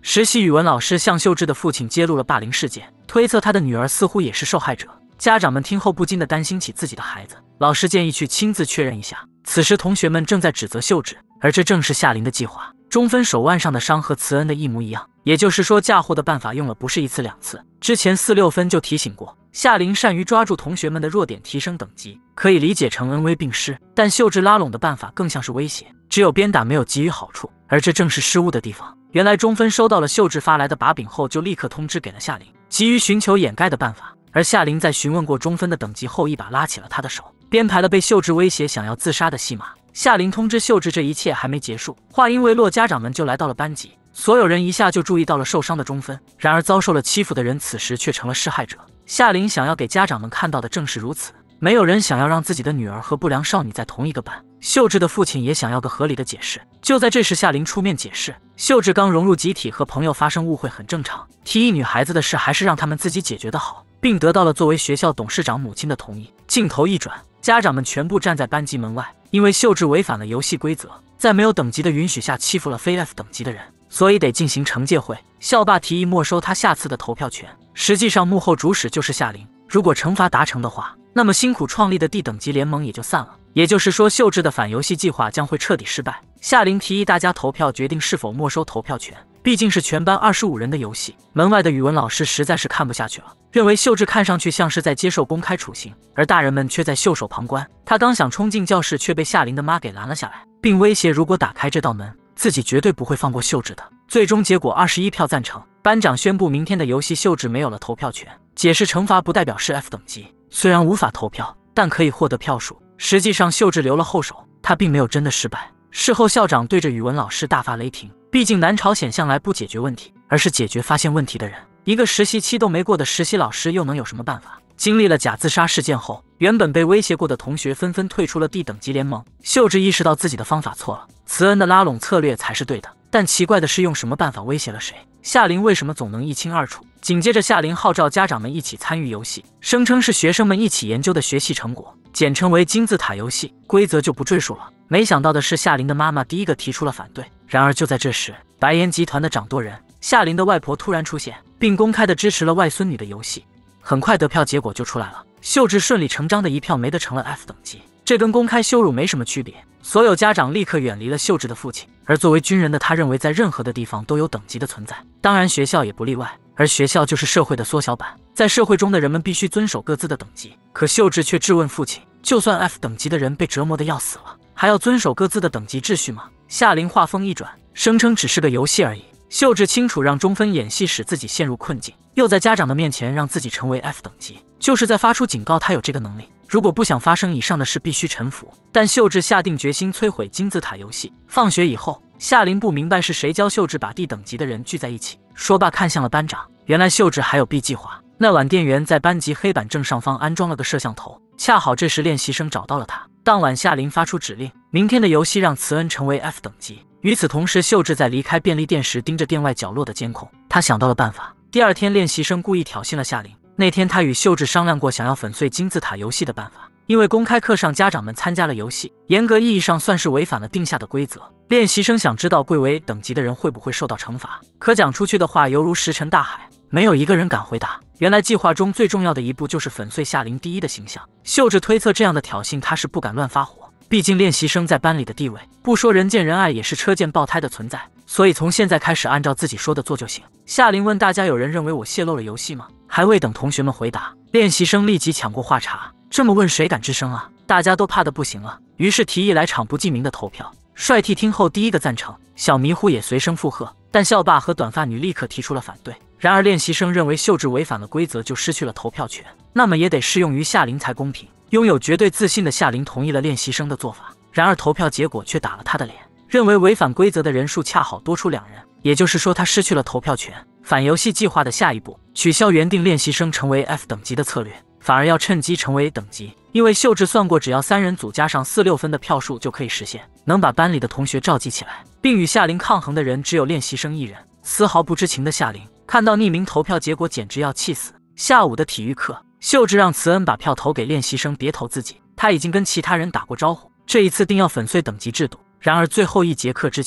实习语文老师向秀智的父亲揭露了霸凌事件，推测他的女儿似乎也是受害者。家长们听后不禁地担心起自己的孩子，老师建议去亲自确认一下。此时同学们正在指责秀智，而这正是夏琳的计划。中分手腕上的伤和慈恩的一模一样，也就是说嫁祸的办法用了不是一次两次。之前4、6分就提醒过，夏琳善于抓住同学们的弱点提升等级，可以理解成恩威并施，但秀智拉拢的办法更像是威胁，只有鞭打没有给予好处，而这正是失误的地方。原来中分收到了秀智发来的把柄后，就立刻通知给了夏琳，急于寻求掩盖的办法。而夏琳在询问过中分的等级后，一把拉起了他的手，编排了被秀智威胁想要自杀的戏码。夏琳通知秀智这一切还没结束，话音未落，家长们就来到了班级，所有人一下就注意到了受伤的中分。然而遭受了欺负的人此时却成了施害者。夏琳想要给家长们看到的正是如此，没有人想要让自己的女儿和不良少女在同一个班。秀智的父亲也想要个合理的解释。就在这时，夏琳出面解释，秀智刚融入集体，和朋友发生误会很正常，提议女孩子的事还是让他们自己解决的好，并得到了作为学校董事长母亲的同意。镜头一转，家长们全部站在班级门外，因为秀智违反了游戏规则，在没有等级的允许下欺负了非 F 等级的人，所以得进行惩戒会。校霸提议没收他下次的投票权，实际上幕后主使就是夏琳。如果惩罚达成的话，那么辛苦创立的D等级联盟也就散了，也就是说秀智的反游戏计划将会彻底失败。夏琳提议大家投票决定是否没收投票权，毕竟是全班25人的游戏。门外的语文老师实在是看不下去了，认为秀智看上去像是在接受公开处刑，而大人们却在袖手旁观。他刚想冲进教室，却被夏琳的妈给拦了下来，并威胁如果打开这道门，自己绝对不会放过秀智的。最终结果21票赞成，班长宣布明天的游戏秀智没有了投票权，解释惩罚不代表是 F 等级，虽然无法投票，但可以获得票数。实际上秀智留了后手，他并没有真的失败。事后校长对着语文老师大发雷霆，毕竟南朝鲜向来不解决问题，而是解决发现问题的人。一个实习期都没过的实习老师又能有什么办法？经历了假自杀事件后，原本被威胁过的同学纷纷退出了D等级联盟。秀智意识到自己的方法错了，慈恩的拉拢策略才是对的。但奇怪的是，用什么办法威胁了谁？夏琳为什么总能一清二楚？紧接着，夏琳号召家长们一起参与游戏，声称是学生们一起研究的学习成果，简称为金字塔游戏，规则就不赘述了。没想到的是，夏琳的妈妈第一个提出了反对。然而就在这时，白岩集团的掌舵人夏琳的外婆突然出现，并公开的支持了外孙女的游戏。很快得票结果就出来了，秀智顺理成章的一票没得成了 F 等级，这跟公开羞辱没什么区别。所有家长立刻远离了秀智的父亲，而作为军人的他认为在任何的地方都有等级的存在，当然学校也不例外。而学校就是社会的缩小版，在社会中的人们必须遵守各自的等级。可秀智却质问父亲，就算 F 等级的人被折磨得要死了，还要遵守各自的等级秩序吗？夏琳话锋一转，声称只是个游戏而已。秀智清楚让中分演戏使自己陷入困境，又在家长的面前让自己成为 F 等级，就是在发出警告他有这个能力，如果不想发生以上的事必须臣服。但秀智下定决心摧毁金字塔游戏。放学以后，夏琳不明白是谁教秀智把D等级的人聚在一起，说罢看向了班长，原来秀智还有 B 计划。那晚店员在班级黑板正上方安装了个摄像头，恰好这时练习生找到了他。当晚夏琳发出指令，明天的游戏让慈恩成为 F 等级。与此同时，秀智在离开便利店时盯着店外角落的监控，他想到了办法。第二天，练习生故意挑衅了夏琳。那天他与秀智商量过想要粉碎金字塔游戏的办法，因为公开课上家长们参加了游戏，严格意义上算是违反了定下的规则。练习生想知道贵为等级的人会不会受到惩罚，可讲出去的话犹如石沉大海，没有一个人敢回答。原来计划中最重要的一步就是粉碎夏琳第一的形象。秀智推测这样的挑衅他是不敢乱发火，毕竟练习生在班里的地位，不说人见人爱，也是车见爆胎的存在，所以从现在开始按照自己说的做就行。夏琳问大家，有人认为我泄露了游戏吗？还未等同学们回答，练习生立即抢过话茬，这么问谁敢吱声啊？大家都怕得不行了，于是提议来场不记名的投票。帅 T 听后第一个赞成，小迷糊也随声附和，但校霸和短发女立刻提出了反对。然而练习生认为秀智违反了规则就失去了投票权，那么也得适用于夏琳才公平。拥有绝对自信的夏琳同意了练习生的做法，然而投票结果却打了他的脸，认为违反规则的人数恰好多出2人，也就是说他失去了投票权。反游戏计划的下一步，取消原定练习生成为 F 等级的策略，反而要趁机成为 A 等级，因为秀智算过，只要3人组加上4、6分的票数就可以实现，能把班里的同学召集起来，并与夏琳抗衡的人只有练习生1人。丝毫不知情的夏琳看到匿名投票结果简直要气死。下午的体育课，秀智让慈恩把票投给练习生，别投自己，他已经跟其他人打过招呼，这一次定要粉碎等级制度。然而最后一节课之前，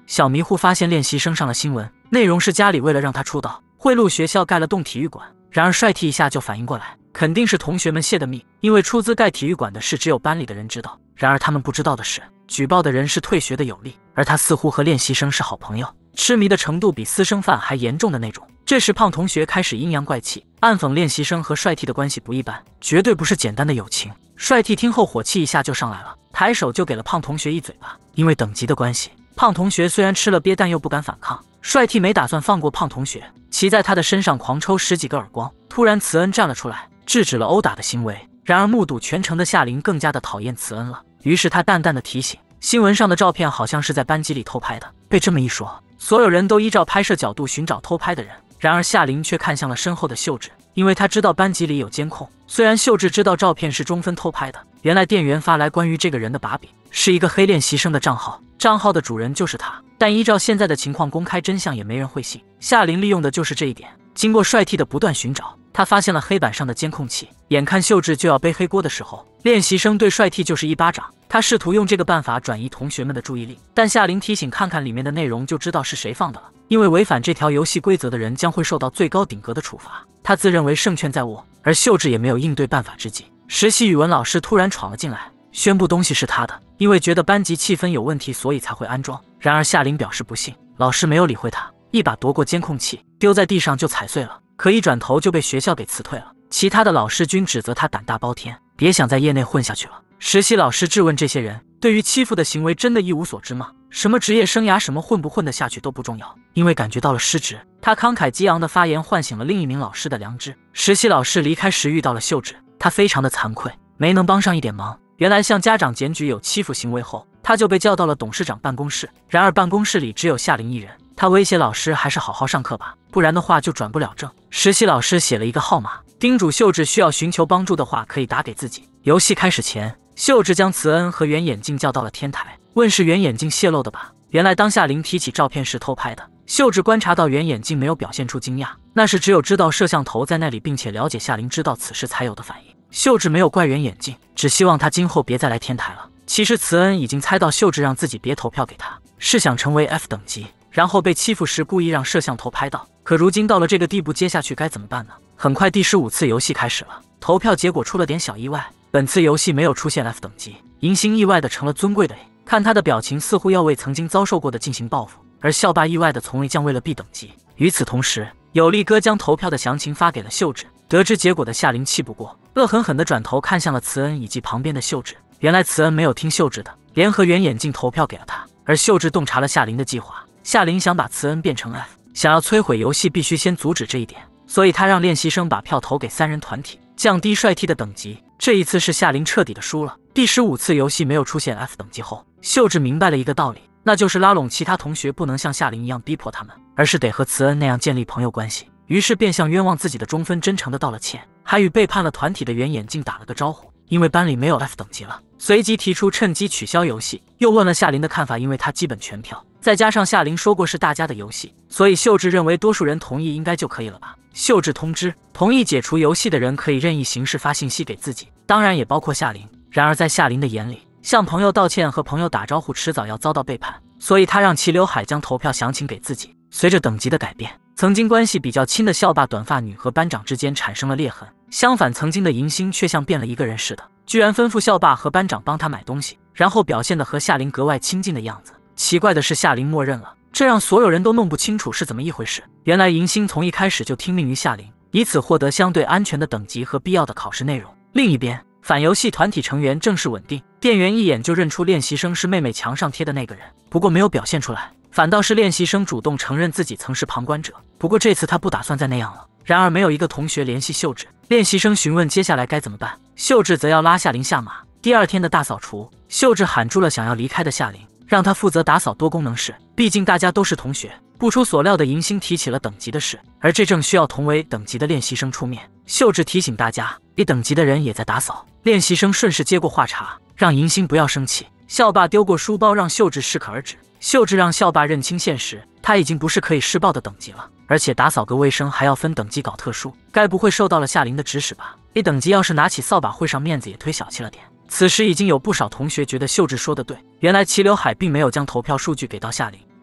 小迷糊发现练习生上了新闻，内容是家里为了让他出道，贿赂学校盖了栋体育馆。然而帅 T 一下就反应过来，肯定是同学们泄的密，因为出资盖体育馆的事只有班里的人知道。然而他们不知道的是，举报的人是退学的有利，而他似乎和练习生是好朋友，痴迷的程度比私生饭还严重的那种。这时胖同学开始阴阳怪气，暗讽练习生和帅 T 的关系不一般，绝对不是简单的友情。帅 T 听后火气一下就上来了，抬手就给了胖同学一嘴巴。因为等级的关系，胖同学虽然吃了鳖，但又不敢反抗。帅 T 没打算放过胖同学，骑在他的身上狂抽10几个耳光。突然慈恩站了出来，制止了殴打的行为。然而目睹全程的夏琳更加的讨厌慈恩了，于是他淡淡的提醒，新闻上的照片好像是在班级里偷拍的。被这么一说，所有人都依照拍摄角度寻找偷拍的人。然而夏琳却看向了身后的秀智，因为他知道班级里有监控。虽然秀智知道照片是中分偷拍的，原来店员发来关于这个人的把柄，是一个黑练习生的账号，账号的主人就是他。但依照现在的情况，公开真相也没人会信。夏琳利用的就是这一点。经过帅 T 的不断寻找，他发现了黑板上的监控器。眼看秀智就要背黑锅的时候，练习生对帅 T 就是一巴掌。他试图用这个办法转移同学们的注意力，但夏琳提醒看看里面的内容就知道是谁放的了。因为违反这条游戏规则的人将会受到最高顶格的处罚。他自认为胜券在握，而秀智也没有应对办法之际，实习语文老师突然闯了进来，宣布东西是他的，因为觉得班级气氛有问题，所以才会安装。然而夏琳表示不信，老师没有理会他，一把夺过监控器，丢在地上就踩碎了。可一转头就被学校给辞退了。其他的老师均指责他胆大包天，别想在业内混下去了。实习老师质问这些人，对于欺负的行为真的一无所知吗？什么职业生涯，什么混不混得下去都不重要，因为感觉到了失职。他慷慨激昂的发言唤醒了另一名老师的良知。实习老师离开时遇到了秀智，他非常的惭愧，没能帮上一点忙。原来向家长检举有欺负行为后，他就被叫到了董事长办公室。然而办公室里只有夏琳一人，他威胁老师还是好好上课吧，不然的话就转不了正。实习老师写了一个号码，叮嘱秀智需要寻求帮助的话可以打给自己。游戏开始前，秀智将慈恩和圆眼镜叫到了天台，问是圆眼镜泄露的吧。原来当夏琳提起照片时偷拍的，秀智观察到圆眼镜没有表现出惊讶，那是只有知道摄像头在那里并且了解夏琳知道此事才有的反应。秀智没有怪圆眼镜，只希望他今后别再来天台了。其实慈恩已经猜到秀智让自己别投票给他，是想成为 F 等级，然后被欺负时故意让摄像头拍到。可如今到了这个地步，接下去该怎么办呢？很快第15次游戏开始了，投票结果出了点小意外，本次游戏没有出现 F 等级，银星意外的成了尊贵的 A。 看他的表情，似乎要为曾经遭受过的进行报复。而校霸意外的从未降为了 B 等级。与此同时，有力哥将投票的详情发给了秀智。得知结果的夏琳气不过，恶狠狠地转头看向了慈恩以及旁边的秀智。原来慈恩没有听秀智的，联合圆眼镜投票给了他。而秀智洞察了夏琳的计划，夏琳想把慈恩变成 F， 想要摧毁游戏必须先阻止这一点，所以他让练习生把票投给3人团体，降低帅 T 的等级。这一次是夏琳彻底的输了。第15次游戏没有出现 F 等级后，秀智明白了一个道理，那就是拉拢其他同学不能像夏琳一样逼迫他们，而是得和慈恩那样建立朋友关系。于是便向冤枉自己的中分真诚的道了歉，还与背叛了团体的圆眼镜打了个招呼。因为班里没有 F 等级了，随即提出趁机取消游戏，又问了夏琳的看法，因为他基本全票，再加上夏琳说过是大家的游戏，所以秀智认为多数人同意应该就可以了吧。秀智通知同意解除游戏的人可以任意形式发信息给自己，当然也包括夏琳。然而在夏琳的眼里，向朋友道歉和朋友打招呼迟早要遭到背叛，所以他让齐刘海将投票详情给自己。随着等级的改变，曾经关系比较亲的校霸短发女和班长之间产生了裂痕，相反曾经的银星却像变了一个人似的，居然吩咐校霸和班长帮他买东西，然后表现得和夏琳格外亲近的样子。奇怪的是夏琳默认了，这让所有人都弄不清楚是怎么一回事。原来银星从一开始就听命于夏琳，以此获得相对安全的等级和必要的考试内容。另一边，反游戏团体成员正式稳定，店员一眼就认出练习生是妹妹墙上贴的那个人，不过没有表现出来，反倒是练习生主动承认自己曾是旁观者，不过这次他不打算再那样了。然而没有一个同学联系秀智，练习生询问接下来该怎么办，秀智则要拉夏琳下马。第二天的大扫除，秀智喊住了想要离开的夏琳，让他负责打扫多功能室，毕竟大家都是同学。不出所料的银星提起了等级的事，而这正需要同为等级的练习生出面。秀智提醒大家，1等级的人也在打扫。练习生顺势接过话茬，让银星不要生气。校霸丢过书包让秀智适可而止，秀智让校霸认清现实，他已经不是可以施暴的等级了，而且打扫个卫生还要分等级搞特殊，该不会受到了夏琳的指使吧？1等级要是拿起扫把会上面子也忒小气了点。此时已经有不少同学觉得秀智说的对，原来齐刘海并没有将投票数据给到夏琳，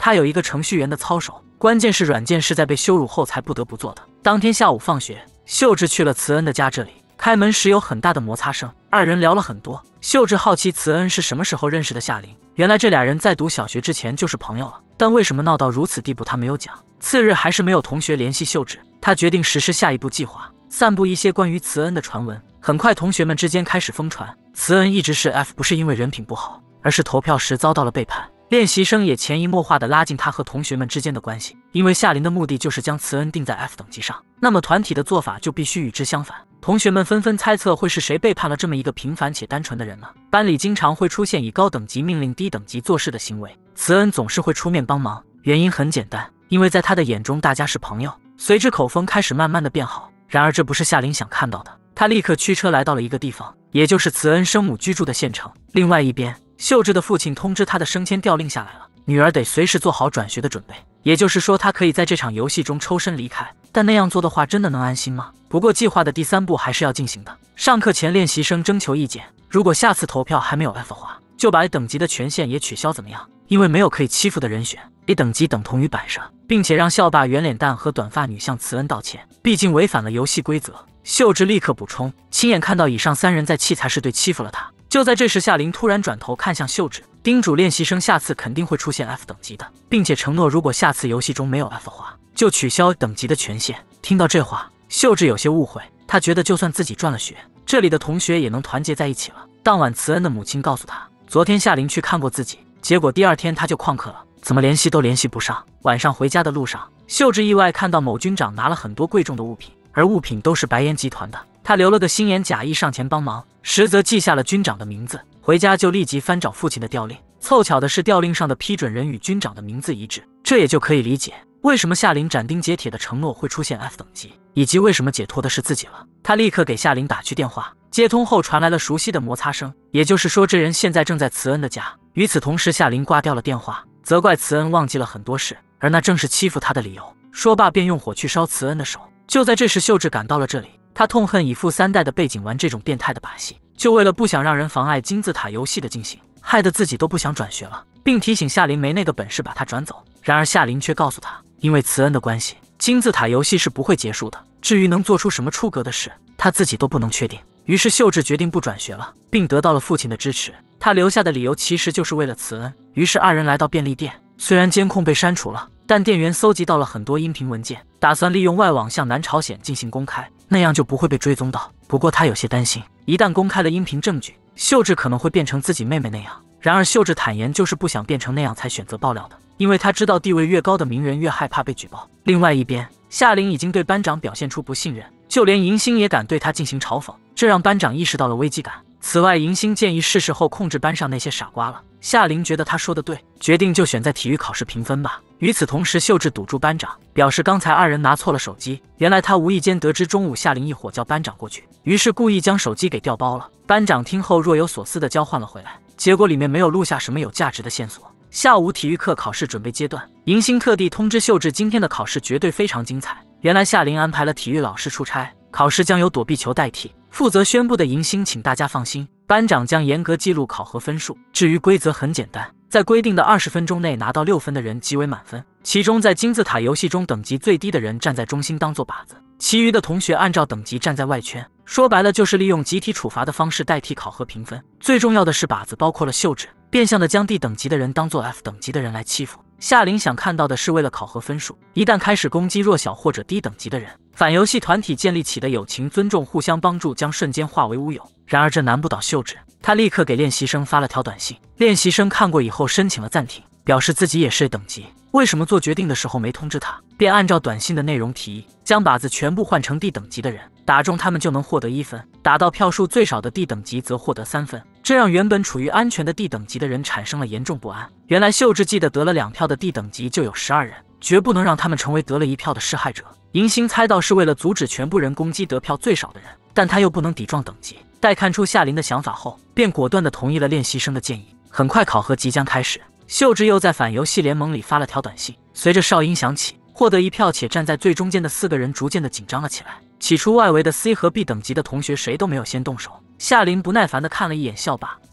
他有一个程序员的操守，关键是软件是在被羞辱后才不得不做的。当天下午放学，秀智去了慈恩的家，这里开门时有很大的摩擦声，二人聊了很多。秀智好奇慈恩是什么时候认识的夏琳，原来这俩人在读小学之前就是朋友了，但为什么闹到如此地步他没有讲。次日还是没有同学联系秀智，他决定实施下一步计划，散布一些关于慈恩的传闻。很快同学们之间开始疯传慈恩一直是 F， 不是因为人品不好，而是投票时遭到了背叛。练习生也潜移默化地拉近他和同学们之间的关系，因为夏琳的目的就是将慈恩定在 F 等级上，那么团体的做法就必须与之相反。同学们纷纷猜测会是谁背叛了这么一个平凡且单纯的人呢？班里经常会出现以高等级命令低等级做事的行为，慈恩总是会出面帮忙，原因很简单，因为在他的眼中大家是朋友。随之口风开始慢慢的变好，然而这不是夏琳想看到的。他立刻驱车来到了一个地方，也就是慈恩生母居住的县城。另外一边，秀智的父亲通知他的升迁调令下来了，女儿得随时做好转学的准备，也就是说她可以在这场游戏中抽身离开。但那样做的话真的能安心吗？不过计划的第3步还是要进行的。上课前练习生征求意见，如果下次投票还没有 F 的话，就把 A 等级的权限也取消，怎么样？因为没有可以欺负的人选， A 等级等同于摆设，并且让校霸圆脸蛋和短发女向慈恩道歉，毕竟违反了游戏规则。秀智立刻补充，亲眼看到以上3人在器材室对欺负了他。就在这时，夏琳突然转头看向秀智，叮嘱练习生下次肯定会出现 F 等级的，并且承诺如果下次游戏中没有 F 的话，就取消等级的权限。听到这话，秀智有些误会，他觉得就算自己转了学，这里的同学也能团结在一起了。当晚，慈恩的母亲告诉他，昨天夏琳去看过自己，结果第2天他就旷课了，怎么联系都联系不上。晚上回家的路上，秀智意外看到某军长拿了很多贵重的物品，而物品都是白岩集团的。他留了个心眼，假意上前帮忙，实则记下了军长的名字。回家就立即翻找父亲的调令，凑巧的是调令上的批准人与军长的名字一致，这也就可以理解为什么夏琳斩钉截铁的承诺会出现 F 等级，以及为什么解脱的是自己了。他立刻给夏琳打去电话，接通后传来了熟悉的摩擦声，也就是说这人现在正在慈恩的家。与此同时，夏琳挂掉了电话，责怪慈恩忘记了很多事，而那正是欺负他的理由。说罢便用火去烧慈恩的手。就在这时，秀智赶到了这里，他痛恨以父3代的背景玩这种变态的把戏，就为了不想让人妨碍金字塔游戏的进行，害得自己都不想转学了，并提醒夏琳没那个本事把他转走。然而夏琳却告诉他，因为慈恩的关系，金字塔游戏是不会结束的，至于能做出什么出格的事，他自己都不能确定。于是秀智决定不转学了，并得到了父亲的支持。他留下的理由其实就是为了慈恩。于是2人来到便利店，虽然监控被删除了，但店员搜集到了很多音频文件，打算利用外网向南朝鲜进行公开，那样就不会被追踪到。不过他有些担心，一旦公开了音频证据，秀智可能会变成自己妹妹那样。然而秀智坦言，就是不想变成那样才选择爆料的，因为他知道地位越高的名人越害怕被举报。另外一边，夏琳已经对班长表现出不信任，就连迎新也敢对他进行嘲讽，这让班长意识到了危机感。此外，迎新建议是时候控制班上那些傻瓜了。夏琳觉得他说的对，决定就选在体育考试评分吧。与此同时，秀智堵住班长，表示刚才2人拿错了手机。原来他无意间得知中午夏琳一伙叫班长过去，于是故意将手机给调包了。班长听后若有所思地交换了回来，结果里面没有录下什么有价值的线索。下午体育课考试准备阶段，迎新特地通知秀智今天的考试绝对非常精彩。原来夏琳安排了体育老师出差，考试将由躲避球代替。负责宣布的迎新请大家放心，班长将严格记录考核分数。至于规则很简单，在规定的20分钟内拿到6分的人即为满分，其中在金字塔游戏中等级最低的人站在中心当做靶子，其余的同学按照等级站在外圈。说白了就是利用集体处罚的方式代替考核评分。最重要的是，靶子包括了秀智，变相的将D等级的人当做 F 等级的人来欺负。夏琳想看到的是，为了考核分数，一旦开始攻击弱小或者低等级的人，反游戏团体建立起的友情、尊重、互相帮助将瞬间化为乌有。然而这难不倒秀智，他立刻给练习生发了条短信。练习生看过以后申请了暂停，表示自己也是 A 等级，为什么做决定的时候没通知他，便按照短信的内容提议，将靶子全部换成 D 等级的人，打中他们就能获得1分，打到票数最少的 D 等级则获得3分。这让原本处于安全的 D 等级的人产生了严重不安。原来秀智记得得了2票的 D 等级就有12人，绝不能让他们成为得了1票的施害者。迎新猜到是为了阻止全部人攻击得票最少的人，但他又不能抵撞等级。待看出夏琳的想法后，便果断地同意了练习生的建议。很快考核即将开始，秀智又在反游戏联盟里发了条短信。随着哨音响起，获得1票且站在最中间的4个人逐渐的紧张了起来。起初外围的 C 和 B 等级的同学谁都没有先动手。夏琳不耐烦地看了一眼校霸，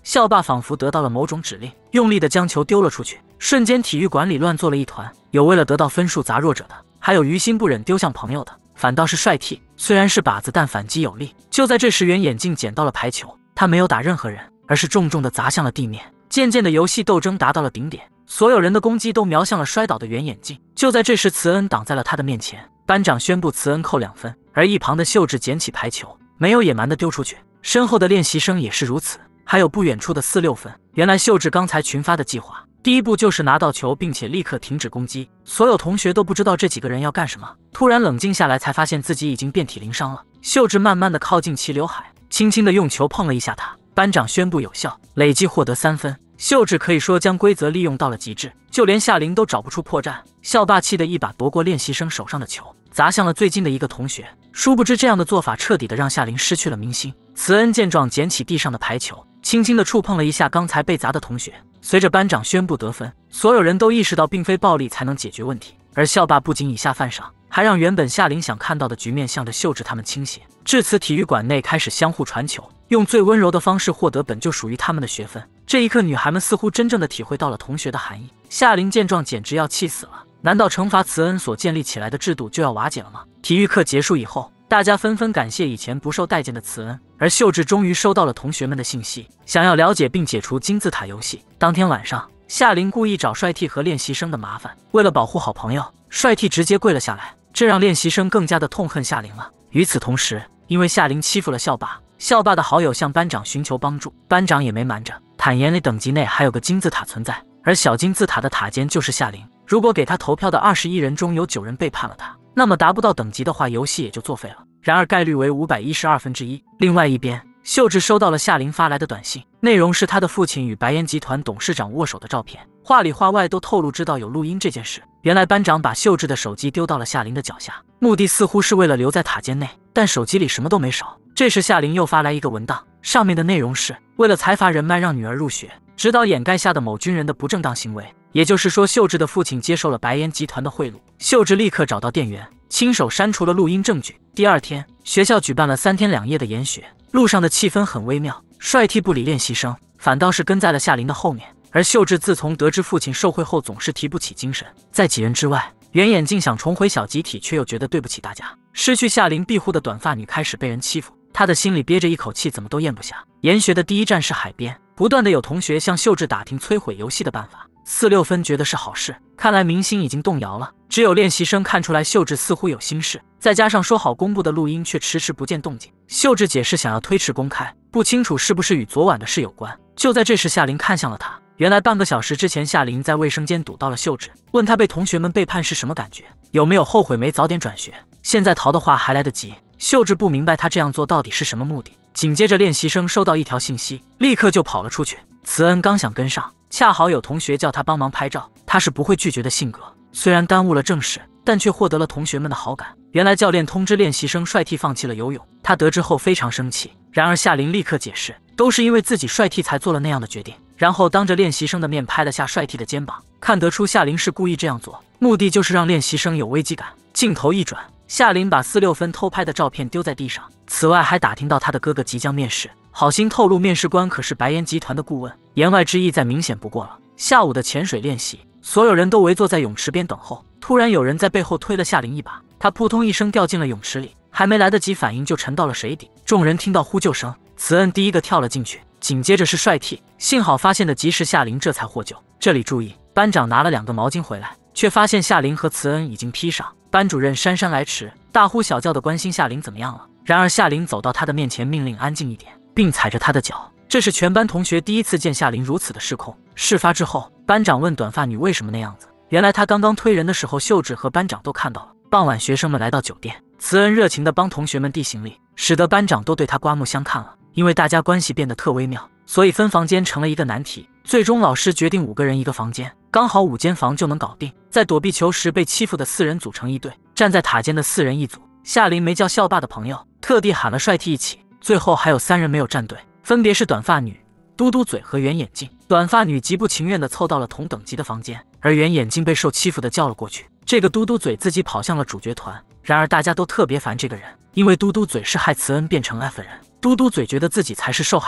校霸仿佛得到了某种指令，用力的将球丢了出去，瞬间体育馆里乱作了一团，有为了得到分数砸弱者的，还有于心不忍丢向朋友的，反倒是帅 T， 虽然是靶子，但反击有力。就在这时，袁眼镜捡到了排球，他没有打任何人，而是重重的砸向了地面。渐渐的，游戏斗争达到了顶点，所有人的攻击都瞄向了摔倒的袁眼镜。就在这时，慈恩挡在了他的面前，班长宣布慈恩扣2分，而一旁的秀智捡起排球，没有野蛮的丢出去，身后的练习生也是如此。还有不远处的4-6分，原来秀智刚才群发的计划，第一步就是拿到球并且立刻停止攻击。所有同学都不知道这几个人要干什么，突然冷静下来，才发现自己已经遍体鳞伤了。秀智慢慢的靠近其刘海，轻轻的用球碰了一下他。班长宣布有效，累计获得3分。秀智可以说将规则利用到了极致，就连夏琳都找不出破绽。校霸气的一把夺过练习生手上的球，砸向了最近的一个同学。殊不知这样的做法彻底的让夏琳失去了明星。慈恩见状，捡起地上的排球，轻轻地触碰了一下刚才被砸的同学。随着班长宣布得分，所有人都意识到并非暴力才能解决问题，而校霸不仅以下犯上，还让原本夏琳想看到的局面向着秀智他们倾斜。至此，体育馆内开始相互传球，用最温柔的方式获得本就属于他们的学分。这一刻，女孩们似乎真正的体会到了同学的含义。夏琳见状简直要气死了，难道惩罚慈恩所建立起来的制度就要瓦解了吗？体育课结束以后，大家纷纷感谢以前不受待见的慈恩，而秀智终于收到了同学们的信息，想要了解并解除金字塔游戏。当天晚上，夏琳故意找帅 T 和练习生的麻烦，为了保护好朋友，帅 T 直接跪了下来，这让练习生更加的痛恨夏琳了。与此同时，因为夏琳欺负了校霸，校霸的好友向班长寻求帮助，班长也没瞒着，坦言等级内还有个金字塔存在，而小金字塔的塔尖就是夏琳。如果给他投票的21人中有9人背叛了他，那么达不到等级的话，游戏也就作废了。然而概率为512分之1。另外一边，秀智收到了夏琳发来的短信，内容是他的父亲与白岩集团董事长握手的照片，话里话外都透露知道有录音这件事。原来班长把秀智的手机丢到了夏琳的脚下，目的似乎是为了留在塔尖内，但手机里什么都没少。这时夏琳又发来一个文档，上面的内容是为了财阀人脉让女儿入学，指导掩盖下的某军人的不正当行为。也就是说，秀智的父亲接受了白岩集团的贿赂。秀智立刻找到店员，亲手删除了录音证据。第二天，学校举办了3天2夜的研学，路上的气氛很微妙。帅 T 不理练习生，反倒是跟在了夏琳的后面。而秀智自从得知父亲受贿后，总是提不起精神。在几人之外，袁眼镜想重回小集体，却又觉得对不起大家。失去夏琳庇护的短发女开始被人欺负，她的心里憋着一口气，怎么都咽不下。研学的第一站是海边，不断的有同学向秀智打听摧毁游戏的办法。4-6分觉得是好事，看来明星已经动摇了。只有练习生看出来秀智似乎有心事，再加上说好公布的录音却迟迟不见动静。秀智解释想要推迟公开，不清楚是不是与昨晚的事有关。就在这时，夏琳看向了他。原来半个小时之前，夏琳在卫生间堵到了秀智，问他被同学们背叛是什么感觉，有没有后悔没早点转学，现在逃的话还来得及。秀智不明白他这样做到底是什么目的。紧接着，练习生收到一条信息，立刻就跑了出去。慈恩刚想跟上，恰好有同学叫他帮忙拍照，他是不会拒绝的性格，虽然耽误了正事，但却获得了同学们的好感。原来教练通知练习生帅 T 放弃了游泳，他得知后非常生气。然而夏琳立刻解释，都是因为自己帅 T 才做了那样的决定，然后当着练习生的面拍了下帅 T 的肩膀，看得出夏琳是故意这样做，目的就是让练习生有危机感。镜头一转，夏琳把4-6分偷拍的照片丢在地上，此外还打听到他的哥哥即将面试，好心透露面试官可是白岩集团的顾问，言外之意再明显不过了。下午的潜水练习，所有人都围坐在泳池边等候，突然有人在背后推了夏琳一把，她扑通一声掉进了泳池里，还没来得及反应就沉到了水底。众人听到呼救声，慈恩第一个跳了进去，紧接着是帅 T， 幸好发现的及时，夏琳这才获救。这里注意，班长拿了2个毛巾回来，却发现夏琳和慈恩已经披上。班主任姗姗来迟，大呼小叫的关心夏琳怎么样了。然而夏琳走到他的面前，命令安静一点，并踩着他的脚。这是全班同学第一次见夏琳如此的失控。事发之后，班长问短发女为什么那样子，原来她刚刚推人的时候，秀智和班长都看到了。傍晚，学生们来到酒店，慈恩热情地帮同学们递行李，使得班长都对他刮目相看了。因为大家关系变得特微妙，所以分房间成了一个难题。最终老师决定5个人一个房间，刚好5间房就能搞定。在躲避球时被欺负的4人组成一队，站在塔尖的4人一组。夏琳没叫校霸的朋友，特地喊了帅 T 一起。最后还有3人没有站队，分别是短发女、嘟嘟嘴和圆眼镜。短发女极不情愿地凑到了同等级的房间，而圆眼镜被受欺负的叫了过去。这个嘟嘟嘴自己跑向了主角团，然而大家都特别烦这个人，因为嘟嘟嘴是害慈恩变成 F 人。嘟嘟嘴觉得自己才是受害者，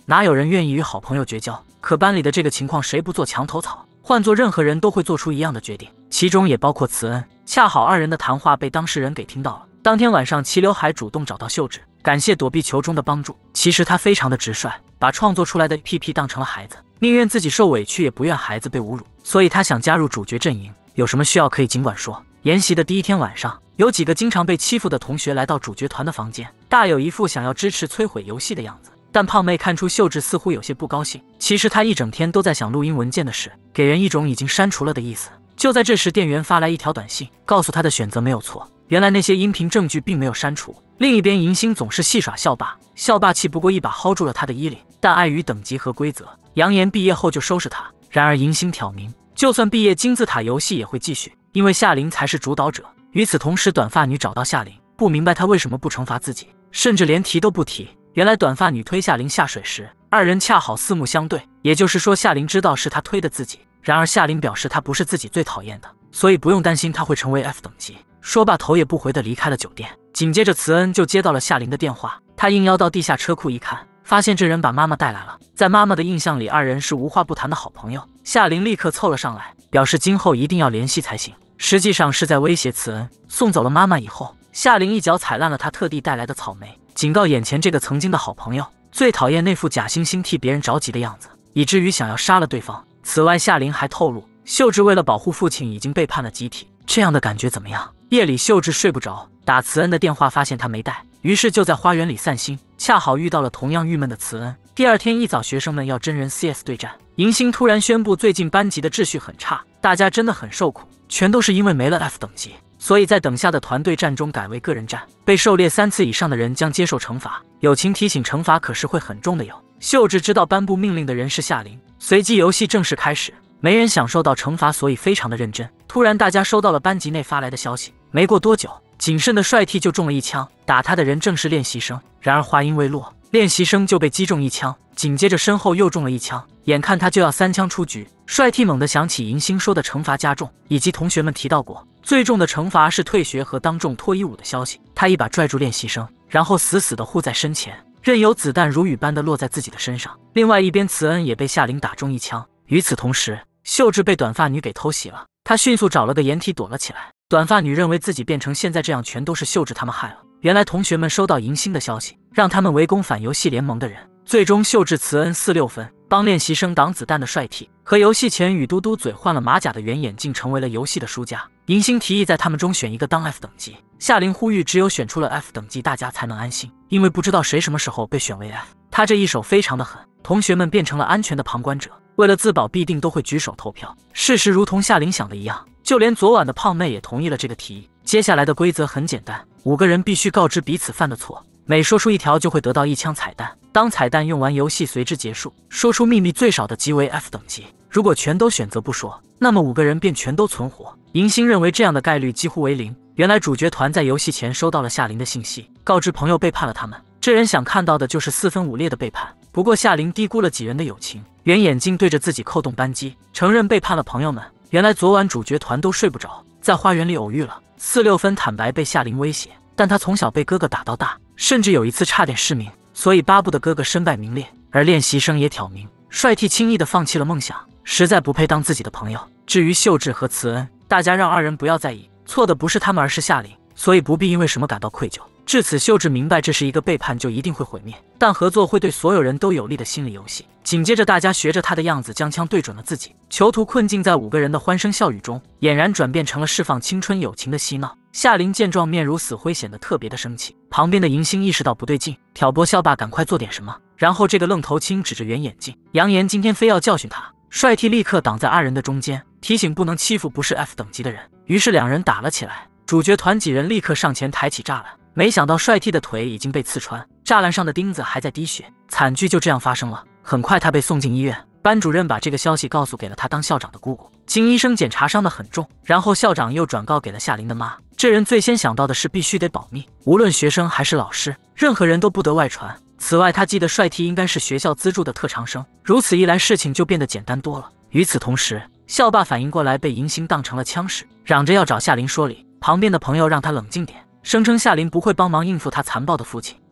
哪有人愿意与好朋友绝交？可班里的这个情况，谁不做墙头草？换做任何人都会做出一样的决定，其中也包括慈恩。恰好二人的谈话被当事人给听到了。当天晚上，齐刘海主动找到秀智，感谢躲避球中的帮助。其实他非常的直率，把创作出来的屁屁当成了孩子，宁愿自己受委屈，也不愿孩子被侮辱。所以他想加入主角阵营，有什么需要可以尽管说。研习的第一天晚上，有几个经常被欺负的同学来到主角团的房间，大有一副想要支持摧毁游戏的样子。但胖妹看出秀智似乎有些不高兴，其实她一整天都在想录音文件的事，给人一种已经删除了的意思。就在这时，店员发来一条短信，告诉她的选择没有错，原来那些音频证据并没有删除。另一边，银星总是戏耍校霸，校霸气不过一把薅住了他的衣领，但碍于等级和规则，扬言毕业后就收拾他。然而银星挑明，就算毕业，金字塔游戏也会继续，因为夏琳才是主导者。与此同时，短发女找到夏琳，不明白她为什么不惩罚自己，甚至连提都不提。原来短发女推夏琳下水时，二人恰好四目相对，也就是说夏琳知道是她推的自己。然而夏琳表示她不是自己最讨厌的，所以不用担心她会成为 F 等级。说罢头也不回地离开了酒店。紧接着慈恩就接到了夏琳的电话，她应邀到地下车库一看，发现这人把妈妈带来了。在妈妈的印象里，二人是无话不谈的好朋友。夏琳立刻凑了上来，表示今后一定要联系才行，实际上是在威胁慈恩。送走了妈妈以后，夏琳一脚踩烂了她特地带来的草莓，警告眼前这个曾经的好朋友，最讨厌那副假惺惺替别人着急的样子，以至于想要杀了对方。此外，夏琳还透露，秀智为了保护父亲已经背叛了集体，这样的感觉怎么样？夜里秀智睡不着，打慈恩的电话发现他没带，于是就在花园里散心，恰好遇到了同样郁闷的慈恩。第二天一早，学生们要真人 CS 对战，银星突然宣布最近班级的秩序很差，大家真的很受苦，全都是因为没了 F 等级，所以在等下的团队战中改为个人战，被狩猎3次以上的人将接受惩罚。友情提醒，惩罚可是会很重的哟。秀智知道颁布命令的人是夏琳，随即游戏正式开始。没人享受到惩罚，所以非常的认真。突然，大家收到了班级内发来的消息，没过多久，谨慎的帅 T 就中了一枪，打他的人正是练习生。然而话音未落，练习生就被击中一枪，紧接着身后又中了一枪，眼看他就要3枪出局。帅 T 猛地想起银星说的惩罚加重，以及同学们提到过最重的惩罚是退学和当众脱衣舞的消息。他一把拽住练习生，然后死死地护在身前，任由子弹如雨般的落在自己的身上。另外一边，慈恩也被夏琳打中一枪。与此同时，秀智被短发女给偷袭了，她迅速找了个掩体躲了起来。短发女认为自己变成现在这样全都是秀智他们害了。原来同学们收到银星的消息，让他们围攻反游戏联盟的人。最终秀智慈恩4-6分，帮练习生挡子弹的帅 T 和游戏前与嘟嘟嘴换了马甲的圆眼镜成为了游戏的输家。银星提议在他们中选一个当 F 等级，夏琳呼吁只有选出了 F 等级大家才能安心，因为不知道谁什么时候被选为 F。他这一手非常的狠，同学们变成了安全的旁观者，为了自保必定都会举手投票。事实如同夏琳想的一样，就连昨晚的胖妹也同意了这个提议。接下来的规则很简单，5个人必须告知彼此犯的错，每说出一条就会得到1枪彩蛋，当彩蛋用完，游戏随之结束。说出秘密最少的即为 F 等级，如果全都选择不说，那么5个人便全都存活。银星认为这样的概率几乎为0。原来主角团在游戏前收到了夏琳的信息，告知朋友背叛了他们。这人想看到的就是4分5裂的背叛。不过夏琳低估了几人的友情，圆眼睛对着自己扣动扳机，承认背叛了朋友们。原来昨晚主角团都睡不着，在花园里偶遇了。4-6分坦白被夏琳威胁，但他从小被哥哥打到大，甚至有一次差点失明，所以巴不得哥哥身败名裂。而练习生也挑明，帅 T 轻易的放弃了梦想，实在不配当自己的朋友。至于秀智和慈恩，大家让二人不要在意，错的不是他们而是夏琳，所以不必因为什么感到愧疚。至此，秀智明白这是一个背叛就一定会毁灭，但合作会对所有人都有利的心理游戏。紧接着，大家学着他的样子，将枪对准了自己，囚徒困境在5个人的欢声笑语中，俨然转变成了释放青春友情的嬉闹。夏琳见状，面如死灰，显得特别的生气。旁边的银星意识到不对劲，挑拨校霸赶快做点什么。然后这个愣头青指着圆眼镜，扬言今天非要教训他。帅 T 立刻挡在二人的中间，提醒不能欺负不是 F 等级的人。于是2人打了起来。主角团几人立刻上前抬起栅栏，没想到帅 T 的腿已经被刺穿，栅栏上的钉子还在滴血，惨剧就这样发生了。很快他被送进医院，班主任把这个消息告诉给了他当校长的姑姑。经医生检查，伤得很重，然后校长又转告给了夏琳的妈。这人最先想到的是必须得保密，无论学生还是老师，任何人都不得外传。此外，他记得帅 T 应该是学校资助的特长生，如此一来事情就变得简单多了。与此同时，校霸反应过来，被银星当成了枪使，嚷着要找夏琳说理。旁边的朋友让他冷静点，声称夏琳不会帮忙应付他残暴的父亲。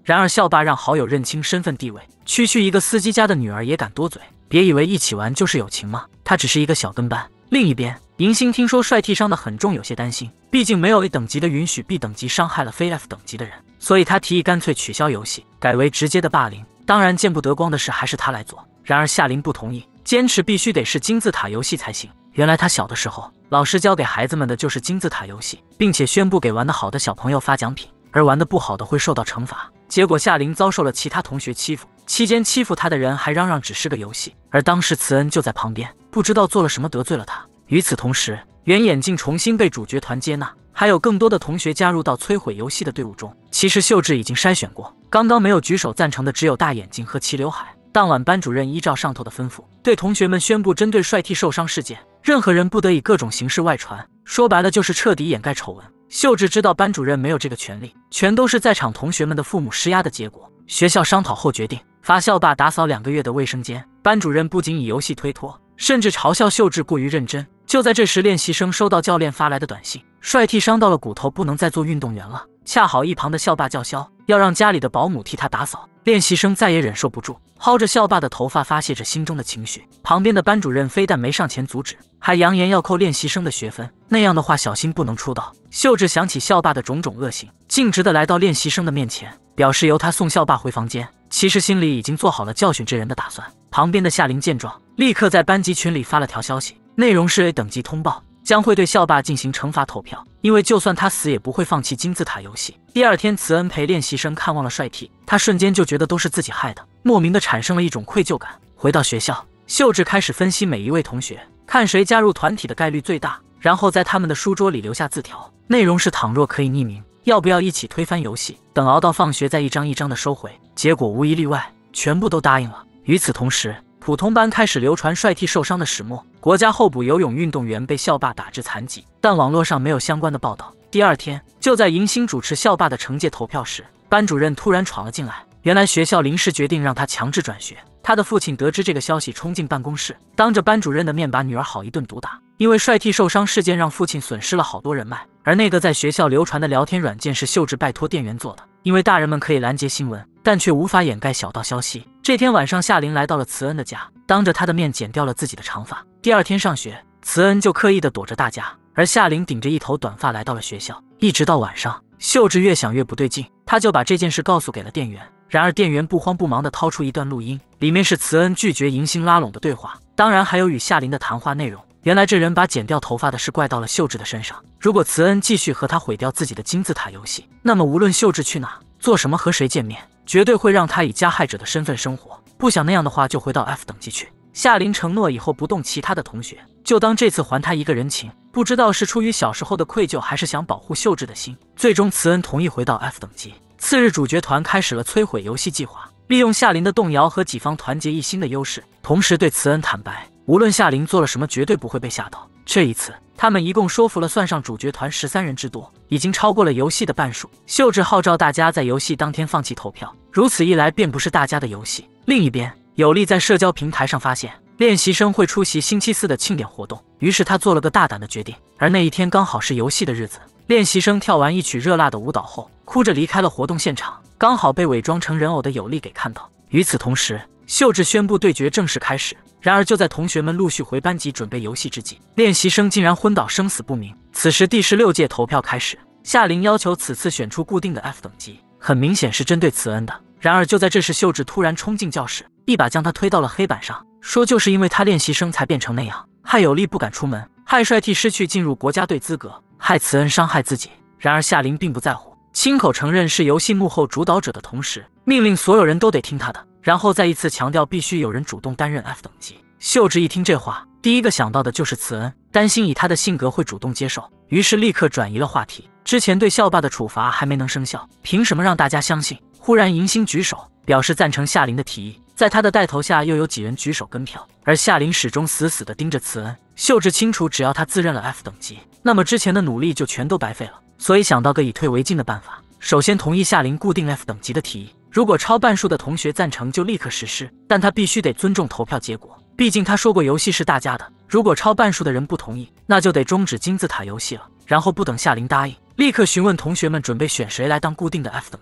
然而校霸让好友认清身份地位，区区一个司机家的女儿也敢多嘴，别以为一起玩就是友情嘛，他只是一个小跟班。另一边，银星听说帅 T 伤得很重，有些担心，毕竟没有 A 等级的允许 ，B 等级伤害了非 F 等级的人，所以他提议干脆取消游戏，改为直接的霸凌。当然，见不得光的事还是他来做。然而夏琳不同意，坚持必须得是金字塔游戏才行。原来他小的时候，老师教给孩子们的就是金字塔游戏，并且宣布给玩得好的小朋友发奖品，而玩得不好的会受到惩罚。结果夏琳遭受了其他同学欺负，期间欺负他的人还嚷嚷只是个游戏，而当时慈恩就在旁边，不知道做了什么得罪了他。与此同时，圆眼镜重新被主角团接纳，还有更多的同学加入到摧毁游戏的队伍中。其实秀智已经筛选过，刚刚没有举手赞成的只有大眼睛和齐刘海。当晚班主任依照上头的吩咐，对同学们宣布针对帅 T 受伤事件，任何人不得以各种形式外传，说白了就是彻底掩盖丑闻。秀智知道班主任没有这个权利，全都是在场同学们的父母施压的结果。学校商讨后决定罚校霸打扫2个月的卫生间。班主任不仅以游戏推脱，甚至嘲笑秀智过于认真。就在这时，练习生收到教练发来的短信，帅 T 伤到了骨头，不能再做运动员了。恰好一旁的校霸叫嚣，要让家里的保姆替他打扫。练习生再也忍受不住，薅着校霸的头发发泄着心中的情绪。旁边的班主任非但没上前阻止，还扬言要扣练习生的学分，那样的话小心不能出道。秀智想起校霸的种种恶行，径直的来到练习生的面前，表示由他送校霸回房间，其实心里已经做好了教训这人的打算。旁边的夏琳见状，立刻在班级群里发了条消息，内容是 A 等级通报，将会对校霸进行惩罚投票，因为就算他死也不会放弃金字塔游戏。第二天，慈恩陪练习生看望了帅 T， 他瞬间就觉得都是自己害的，莫名的产生了一种愧疚感。回到学校，秀智开始分析每一位同学，看谁加入团体的概率最大，然后在他们的书桌里留下字条，内容是倘若可以匿名，要不要一起推翻游戏，等熬到放学再一张一张的收回。结果无一例外，全部都答应了。与此同时，普通班开始流传帅 T 受伤的始末，国家候补游泳运动员被校霸打至残疾，但网络上没有相关的报道。第二天，就在迎新主持校霸的惩戒投票时，班主任突然闯了进来。原来学校临时决定让他强制转学。他的父亲得知这个消息，冲进办公室，当着班主任的面把女儿好一顿毒打。因为帅 T 受伤事件让父亲损失了好多人脉，而那个在学校流传的聊天软件是秀智拜托店员做的。因为大人们可以拦截新闻，但却无法掩盖小道消息。这天晚上，夏琳来到了慈恩的家，当着他的面剪掉了自己的长发。第二天上学，慈恩就刻意的躲着大家，而夏琳顶着一头短发来到了学校。一直到晚上，秀智越想越不对劲，他就把这件事告诉给了店员。然而店员不慌不忙地掏出一段录音，里面是慈恩拒绝迎新拉拢的对话，当然还有与夏琳的谈话内容。原来这人把剪掉头发的事怪到了秀智的身上，如果慈恩继续和他毁掉自己的金字塔游戏，那么无论秀智去哪做什么和谁见面，绝对会让他以加害者的身份生活。不想那样的话，就回到 F 等级去。夏琳承诺以后不动其他的同学，就当这次还他一个人情。不知道是出于小时候的愧疚，还是想保护秀智的心，最终慈恩同意回到 F 等级。次日，主角团开始了摧毁游戏计划，利用夏琳的动摇和己方团结一心的优势，同时对慈恩坦白，无论夏琳做了什么，绝对不会被吓到。这一次，他们一共说服了算上主角团13人之多，已经超过了游戏的半数。秀智号召大家在游戏当天放弃投票，如此一来便不是大家的游戏。另一边，有利在社交平台上发现练习生会出席星期四的庆典活动，于是他做了个大胆的决定。而那一天刚好是游戏的日子，练习生跳完一曲热辣的舞蹈后，哭着离开了活动现场，刚好被伪装成人偶的有利给看到。与此同时，秀智宣布对决正式开始。然而就在同学们陆续回班级准备游戏之际，练习生竟然昏倒，生死不明。此时第16届投票开始，夏琳要求此次选出固定的 F 等级，很明显是针对慈恩的。然而就在这时，秀智突然冲进教室，一把将他推到了黑板上，说就是因为他练习生才变成那样，害有利不敢出门，害帅 T 失去进入国家队资格，害慈恩伤害自己。然而夏琳并不在乎，亲口承认是游戏幕后主导者的同时，命令所有人都得听他的，然后再一次强调必须有人主动担任 F 等级。秀智一听这话，第一个想到的就是慈恩，担心以他的性格会主动接受，于是立刻转移了话题。之前对校霸的处罚还没能生效，凭什么让大家相信？忽然迎新举手，表示赞成夏琳的提议。在他的带头下，又有几人举手跟票，而夏琳始终死死地盯着慈恩。秀智清楚，只要他自认了 F 等级，那么之前的努力就全都白费了，所以想到个以退为进的办法。首先同意夏琳固定 F 等级的提议，如果超半数的同学赞成就立刻实施，但他必须得尊重投票结果，毕竟他说过游戏是大家的。如果超半数的人不同意，那就得终止金字塔游戏了。然后不等夏琳答应，立刻询问同学们准备选谁来当固定的 F 等级。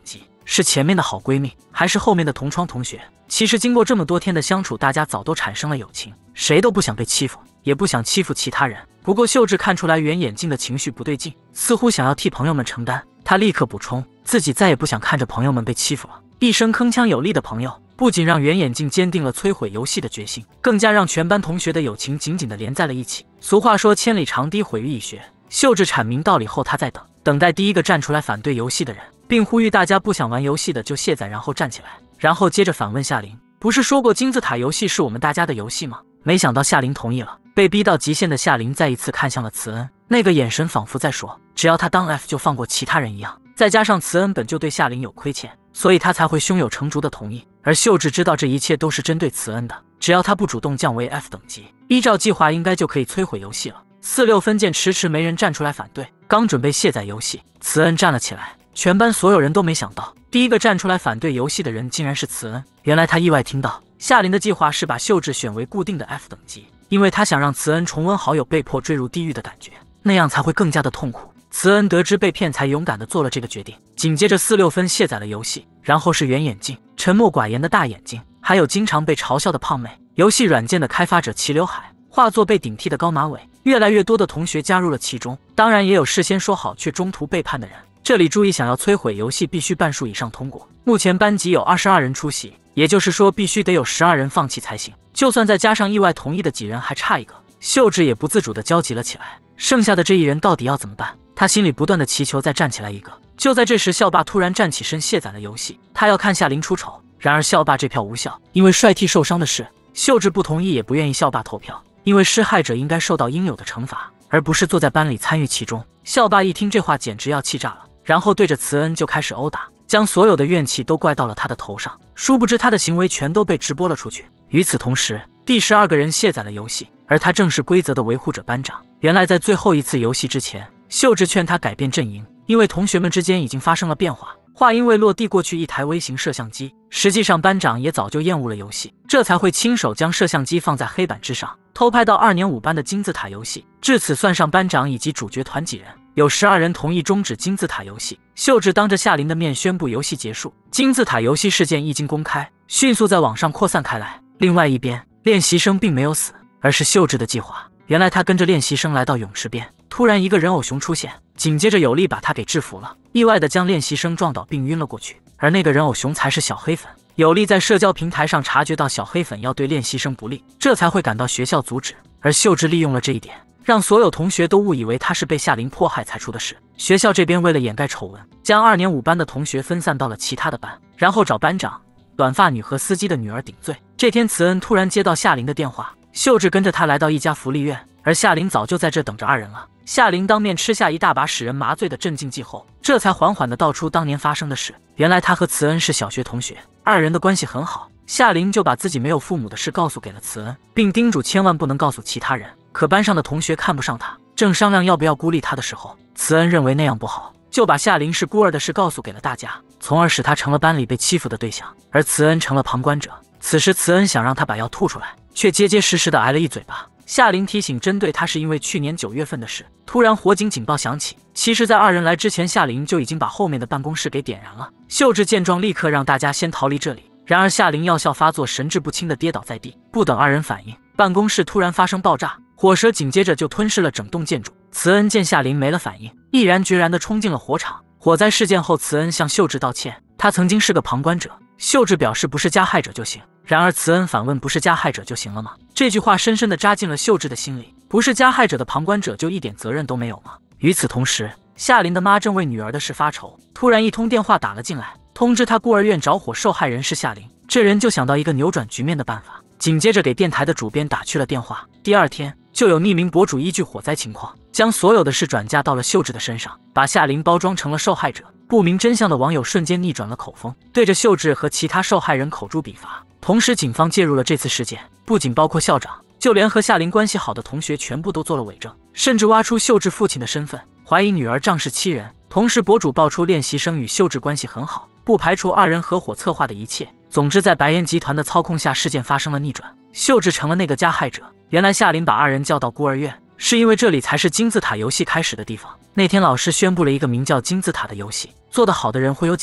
是前面的好闺蜜，还是后面的同窗同学？其实经过这么多天的相处，大家早都产生了友情，谁都不想被欺负，也不想欺负其他人。不过秀智看出来袁眼镜的情绪不对劲，似乎想要替朋友们承担。她立刻补充，自己再也不想看着朋友们被欺负了。一生铿锵有力的朋友，不仅让袁眼镜坚定了摧毁游戏的决心，更加让全班同学的友情紧紧地连在了一起。俗话说千里长堤毁于蚁穴，秀智阐明道理后，她在等待第一个站出来反对游戏的人，并呼吁大家不想玩游戏的就卸载，然后站起来。然后接着反问夏琳，不是说过金字塔游戏是我们大家的游戏吗？没想到夏琳同意了。被逼到极限的夏琳再一次看向了慈恩，那个眼神仿佛在说，只要他当 F 就放过其他人一样。再加上慈恩本就对夏琳有亏欠，所以他才会胸有成竹的同意。而秀智知道这一切都是针对慈恩的，只要他不主动降为 F 等级，依照计划应该就可以摧毁游戏了。4-6分见迟迟没人站出来反对，刚准备卸载游戏，慈恩站了起来。全班所有人都没想到，第一个站出来反对游戏的人竟然是慈恩。原来他意外听到夏琳的计划是把秀智选为固定的 F 等级，因为他想让慈恩重温好友被迫坠入地狱的感觉，那样才会更加的痛苦。慈恩得知被骗，才勇敢地做了这个决定。紧接着4-6分卸载了游戏，然后是圆眼镜、沉默寡言的大眼睛，还有经常被嘲笑的胖妹。游戏软件的开发者齐刘海化作被顶替的高马尾，越来越多的同学加入了其中，当然也有事先说好却中途背叛的人。这里注意，想要摧毁游戏必须半数以上通过。目前班级有22人出席，也就是说必须得有12人放弃才行。就算再加上意外同意的几人，还差一个，秀智也不自主地焦急了起来。剩下的这一人到底要怎么办？他心里不断地祈求再站起来一个。就在这时，校霸突然站起身卸载了游戏，他要看夏琳出丑。然而校霸这票无效，因为帅 T 受伤的事，秀智不同意也不愿意校霸投票，因为施害者应该受到应有的惩罚，而不是坐在班里参与其中。校霸一听这话简直要气炸了，然后对着慈恩就开始殴打，将所有的怨气都怪到了他的头上。殊不知他的行为全都被直播了出去。与此同时，第12个人卸载了游戏，而他正是规则的维护者班长。原来在最后一次游戏之前，秀智劝他改变阵营，因为同学们之间已经发生了变化。话音未落，递过去一台微型摄像机。实际上班长也早就厌恶了游戏，这才会亲手将摄像机放在黑板之上，偷拍到2年5班的金字塔游戏。至此算上班长以及主角团几人，有12人同意终止金字塔游戏。秀智当着夏琳的面宣布游戏结束。金字塔游戏事件一经公开，迅速在网上扩散开来。另外一边，练习生并没有死，而是秀智的计划。原来他跟着练习生来到泳池边，突然一个人偶熊出现，紧接着有力把他给制服了，意外的将练习生撞倒并晕了过去。而那个人偶熊才是小黑粉。有力在社交平台上察觉到小黑粉要对练习生不利，这才会赶到学校阻止。而秀智利用了这一点，让所有同学都误以为他是被夏琳迫害才出的事。学校这边为了掩盖丑闻，将2年5班的同学分散到了其他的班，然后找班长、短发女和司机的女儿顶罪。这天慈恩突然接到夏琳的电话，秀智跟着他来到一家福利院，而夏琳早就在这等着2人了。夏琳当面吃下一大把使人麻醉的镇静剂后，这才缓缓地道出当年发生的事。原来他和慈恩是小学同学，2人的关系很好。夏琳就把自己没有父母的事告诉给了慈恩，并叮嘱千万不能告诉其他人。可班上的同学看不上他，正商量要不要孤立他的时候，慈恩认为那样不好，就把夏琳是孤儿的事告诉给了大家，从而使他成了班里被欺负的对象，而慈恩成了旁观者。此时慈恩想让他把药吐出来，却结结实实的挨了一嘴巴。夏琳提醒针对他是因为去年9月份的事。突然火警警报响起，其实在2人来之前，夏琳就已经把后面的办公室给点燃了。秀智见状立刻让大家先逃离这里，然而夏琳药效发作，神志不清的跌倒在地。不等2人反应，办公室突然发生爆炸，火舌紧接着就吞噬了整栋建筑。慈恩见夏琳没了反应，毅然决然地冲进了火场。火灾事件后，慈恩向秀智道歉，他曾经是个旁观者。秀智表示不是加害者就行，然而慈恩反问不是加害者就行了吗？这句话深深地扎进了秀智的心里，不是加害者的旁观者就一点责任都没有吗？与此同时，夏琳的妈正为女儿的事发愁，突然一通电话打了进来，通知她孤儿院着火，受害人是夏琳。这人就想到一个扭转局面的办法，紧接着给电台的主编打去了电话。第2天，就有匿名博主依据火灾情况，将所有的事转嫁到了秀智的身上，把夏琳包装成了受害者。不明真相的网友瞬间逆转了口风，对着秀智和其他受害人口诛笔伐。同时警方介入了这次事件，不仅包括校长，就连和夏琳关系好的同学全部都做了伪证，甚至挖出秀智父亲的身份，怀疑女儿仗势欺人。同时博主爆出练习生与秀智关系很好，不排除2人合伙策划的一切。总之在白岩集团的操控下，事件发生了逆转，秀智成了那个加害者。原来夏琳把2人叫到孤儿院，是因为这里才是金字塔游戏开始的地方。那天老师宣布了一个名叫金字塔的游戏，做得好的人会有奖励，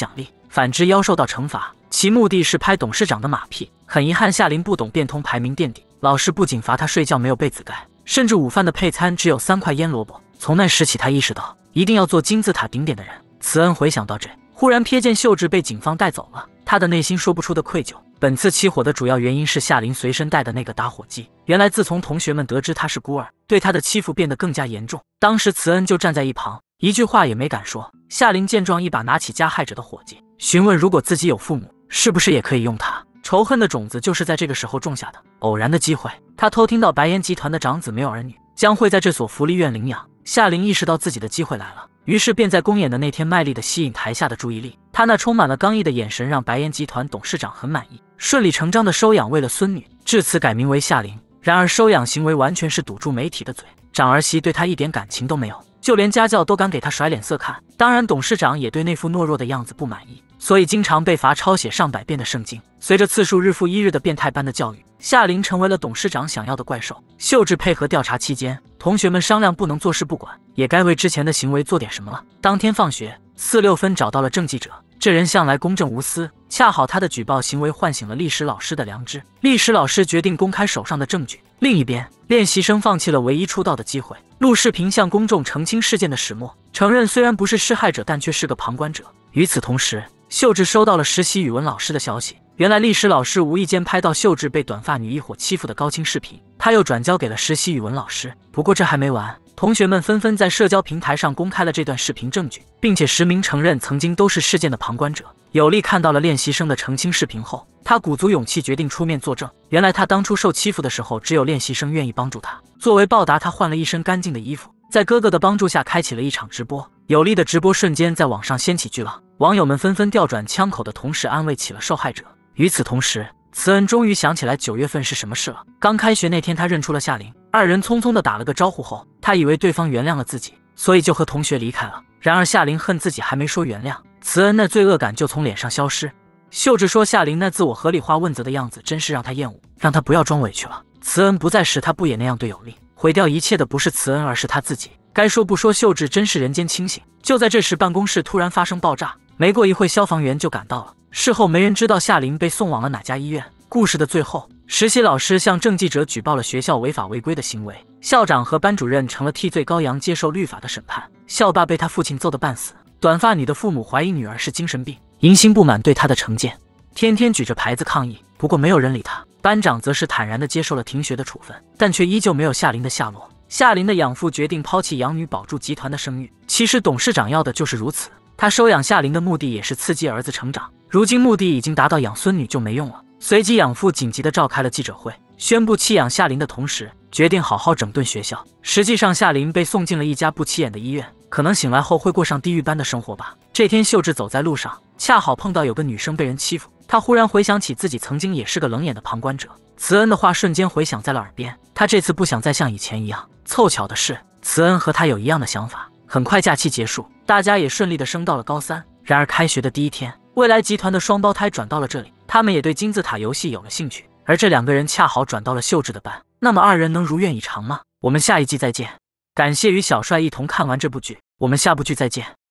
反之妖受到惩罚，其目的是拍董事长的马屁。很遗憾，夏琳不懂变通，排名垫底。老师不仅罚他睡觉没有被子盖，甚至午饭的配餐只有3块腌萝卜。从那时起，他意识到一定要做金字塔顶点的人。慈恩回想到这，忽然瞥见秀智被警方带走了，他的内心说不出的愧疚。本次起火的主要原因是夏琳随身带的那个打火机。原来自从同学们得知他是孤儿，对他的欺负变得更加严重。当时慈恩就站在一旁，一句话也没敢说。夏琳见状，一把拿起加害者的火机，询问如果自己有父母，是不是也可以用它。仇恨的种子就是在这个时候种下的。偶然的机会，他偷听到白岩集团的长子没有儿女，将会在这所福利院领养。夏琳意识到自己的机会来了，于是便在公演的那天卖力地吸引台下的注意力。他那充满了刚毅的眼神让白岩集团董事长很满意，顺理成章地收养为了孙女，至此改名为夏琳。然而收养行为完全是堵住媒体的嘴，长儿媳对他一点感情都没有，就连家教都敢给他甩脸色看。当然董事长也对那副懦弱的样子不满意，所以经常被罚抄写上百遍的圣经。随着次数日复一日的变态般的教育，夏琳成为了董事长想要的怪兽。秀智配合调查期间，同学们商量不能坐视不管，也该为之前的行为做点什么了。当天放学，4、6分找到了郑记者，这人向来公正无私，恰好他的举报行为唤醒了历史老师的良知，历史老师决定公开手上的证据。另一边，练习生放弃了唯一出道的机会，录视频向公众澄清事件的始末，承认虽然不是施害者，但却是个旁观者。与此同时，秀智收到了实习语文老师的消息，原来历史老师无意间拍到秀智被短发女一伙欺负的高清视频，他又转交给了实习语文老师。不过这还没完，同学们纷纷在社交平台上公开了这段视频证据，并且实名承认曾经都是事件的旁观者。有力看到了练习生的澄清视频后，他鼓足勇气决定出面作证。原来他当初受欺负的时候，只有练习生愿意帮助他，作为报答，他换了一身干净的衣服，在哥哥的帮助下开启了一场直播。有力的直播瞬间在网上掀起巨浪，网友们纷纷调转枪口的同时安慰起了受害者。与此同时，慈恩终于想起来9月份是什么事了。刚开学那天，他认出了夏琳，二人匆匆地打了个招呼后，他以为对方原谅了自己，所以就和同学离开了。然而夏琳恨自己还没说原谅，慈恩那罪恶感就从脸上消失。秀智说夏琳那自我合理化问责的样子真是让他厌恶，让他不要装委屈了。慈恩不在时，他不也那样对有力？毁掉一切的不是慈恩，而是他自己。该说不说，秀智真是人间清醒。就在这时，办公室突然发生爆炸，没过一会，消防员就赶到了。事后没人知道夏琳被送往了哪家医院。故事的最后，实习老师向郑记者举报了学校违法违规的行为，校长和班主任成了替罪羔羊，接受律法的审判。校霸被他父亲揍得半死，短发女的父母怀疑女儿是精神病，迎新不满对他的成见，天天举着牌子抗议，不过没有人理他。班长则是坦然地接受了停学的处分，但却依旧没有夏琳的下落。夏琳的养父决定抛弃养女，保住集团的声誉。其实董事长要的就是如此，他收养夏琳的目的也是刺激儿子成长，如今目的已经达到，养孙女就没用了。随即养父紧急地召开了记者会，宣布弃养夏琳的同时，决定好好整顿学校。实际上夏琳被送进了一家不起眼的医院，可能醒来后会过上地狱般的生活吧。这天秀智走在路上，恰好碰到有个女生被人欺负，她忽然回想起自己曾经也是个冷眼的旁观者，慈恩的话瞬间回响在了耳边。她这次不想再像以前一样。凑巧的是，慈恩和她有一样的想法。很快假期结束，大家也顺利地升到了高3。然而开学的第一天，未来集团的双胞胎转到了这里，他们也对金字塔游戏有了兴趣，而这2个人恰好转到了秀智的班。那么2人能如愿以偿吗？我们下一季再见。感谢与小帅一同看完这部剧，我们下部剧再见。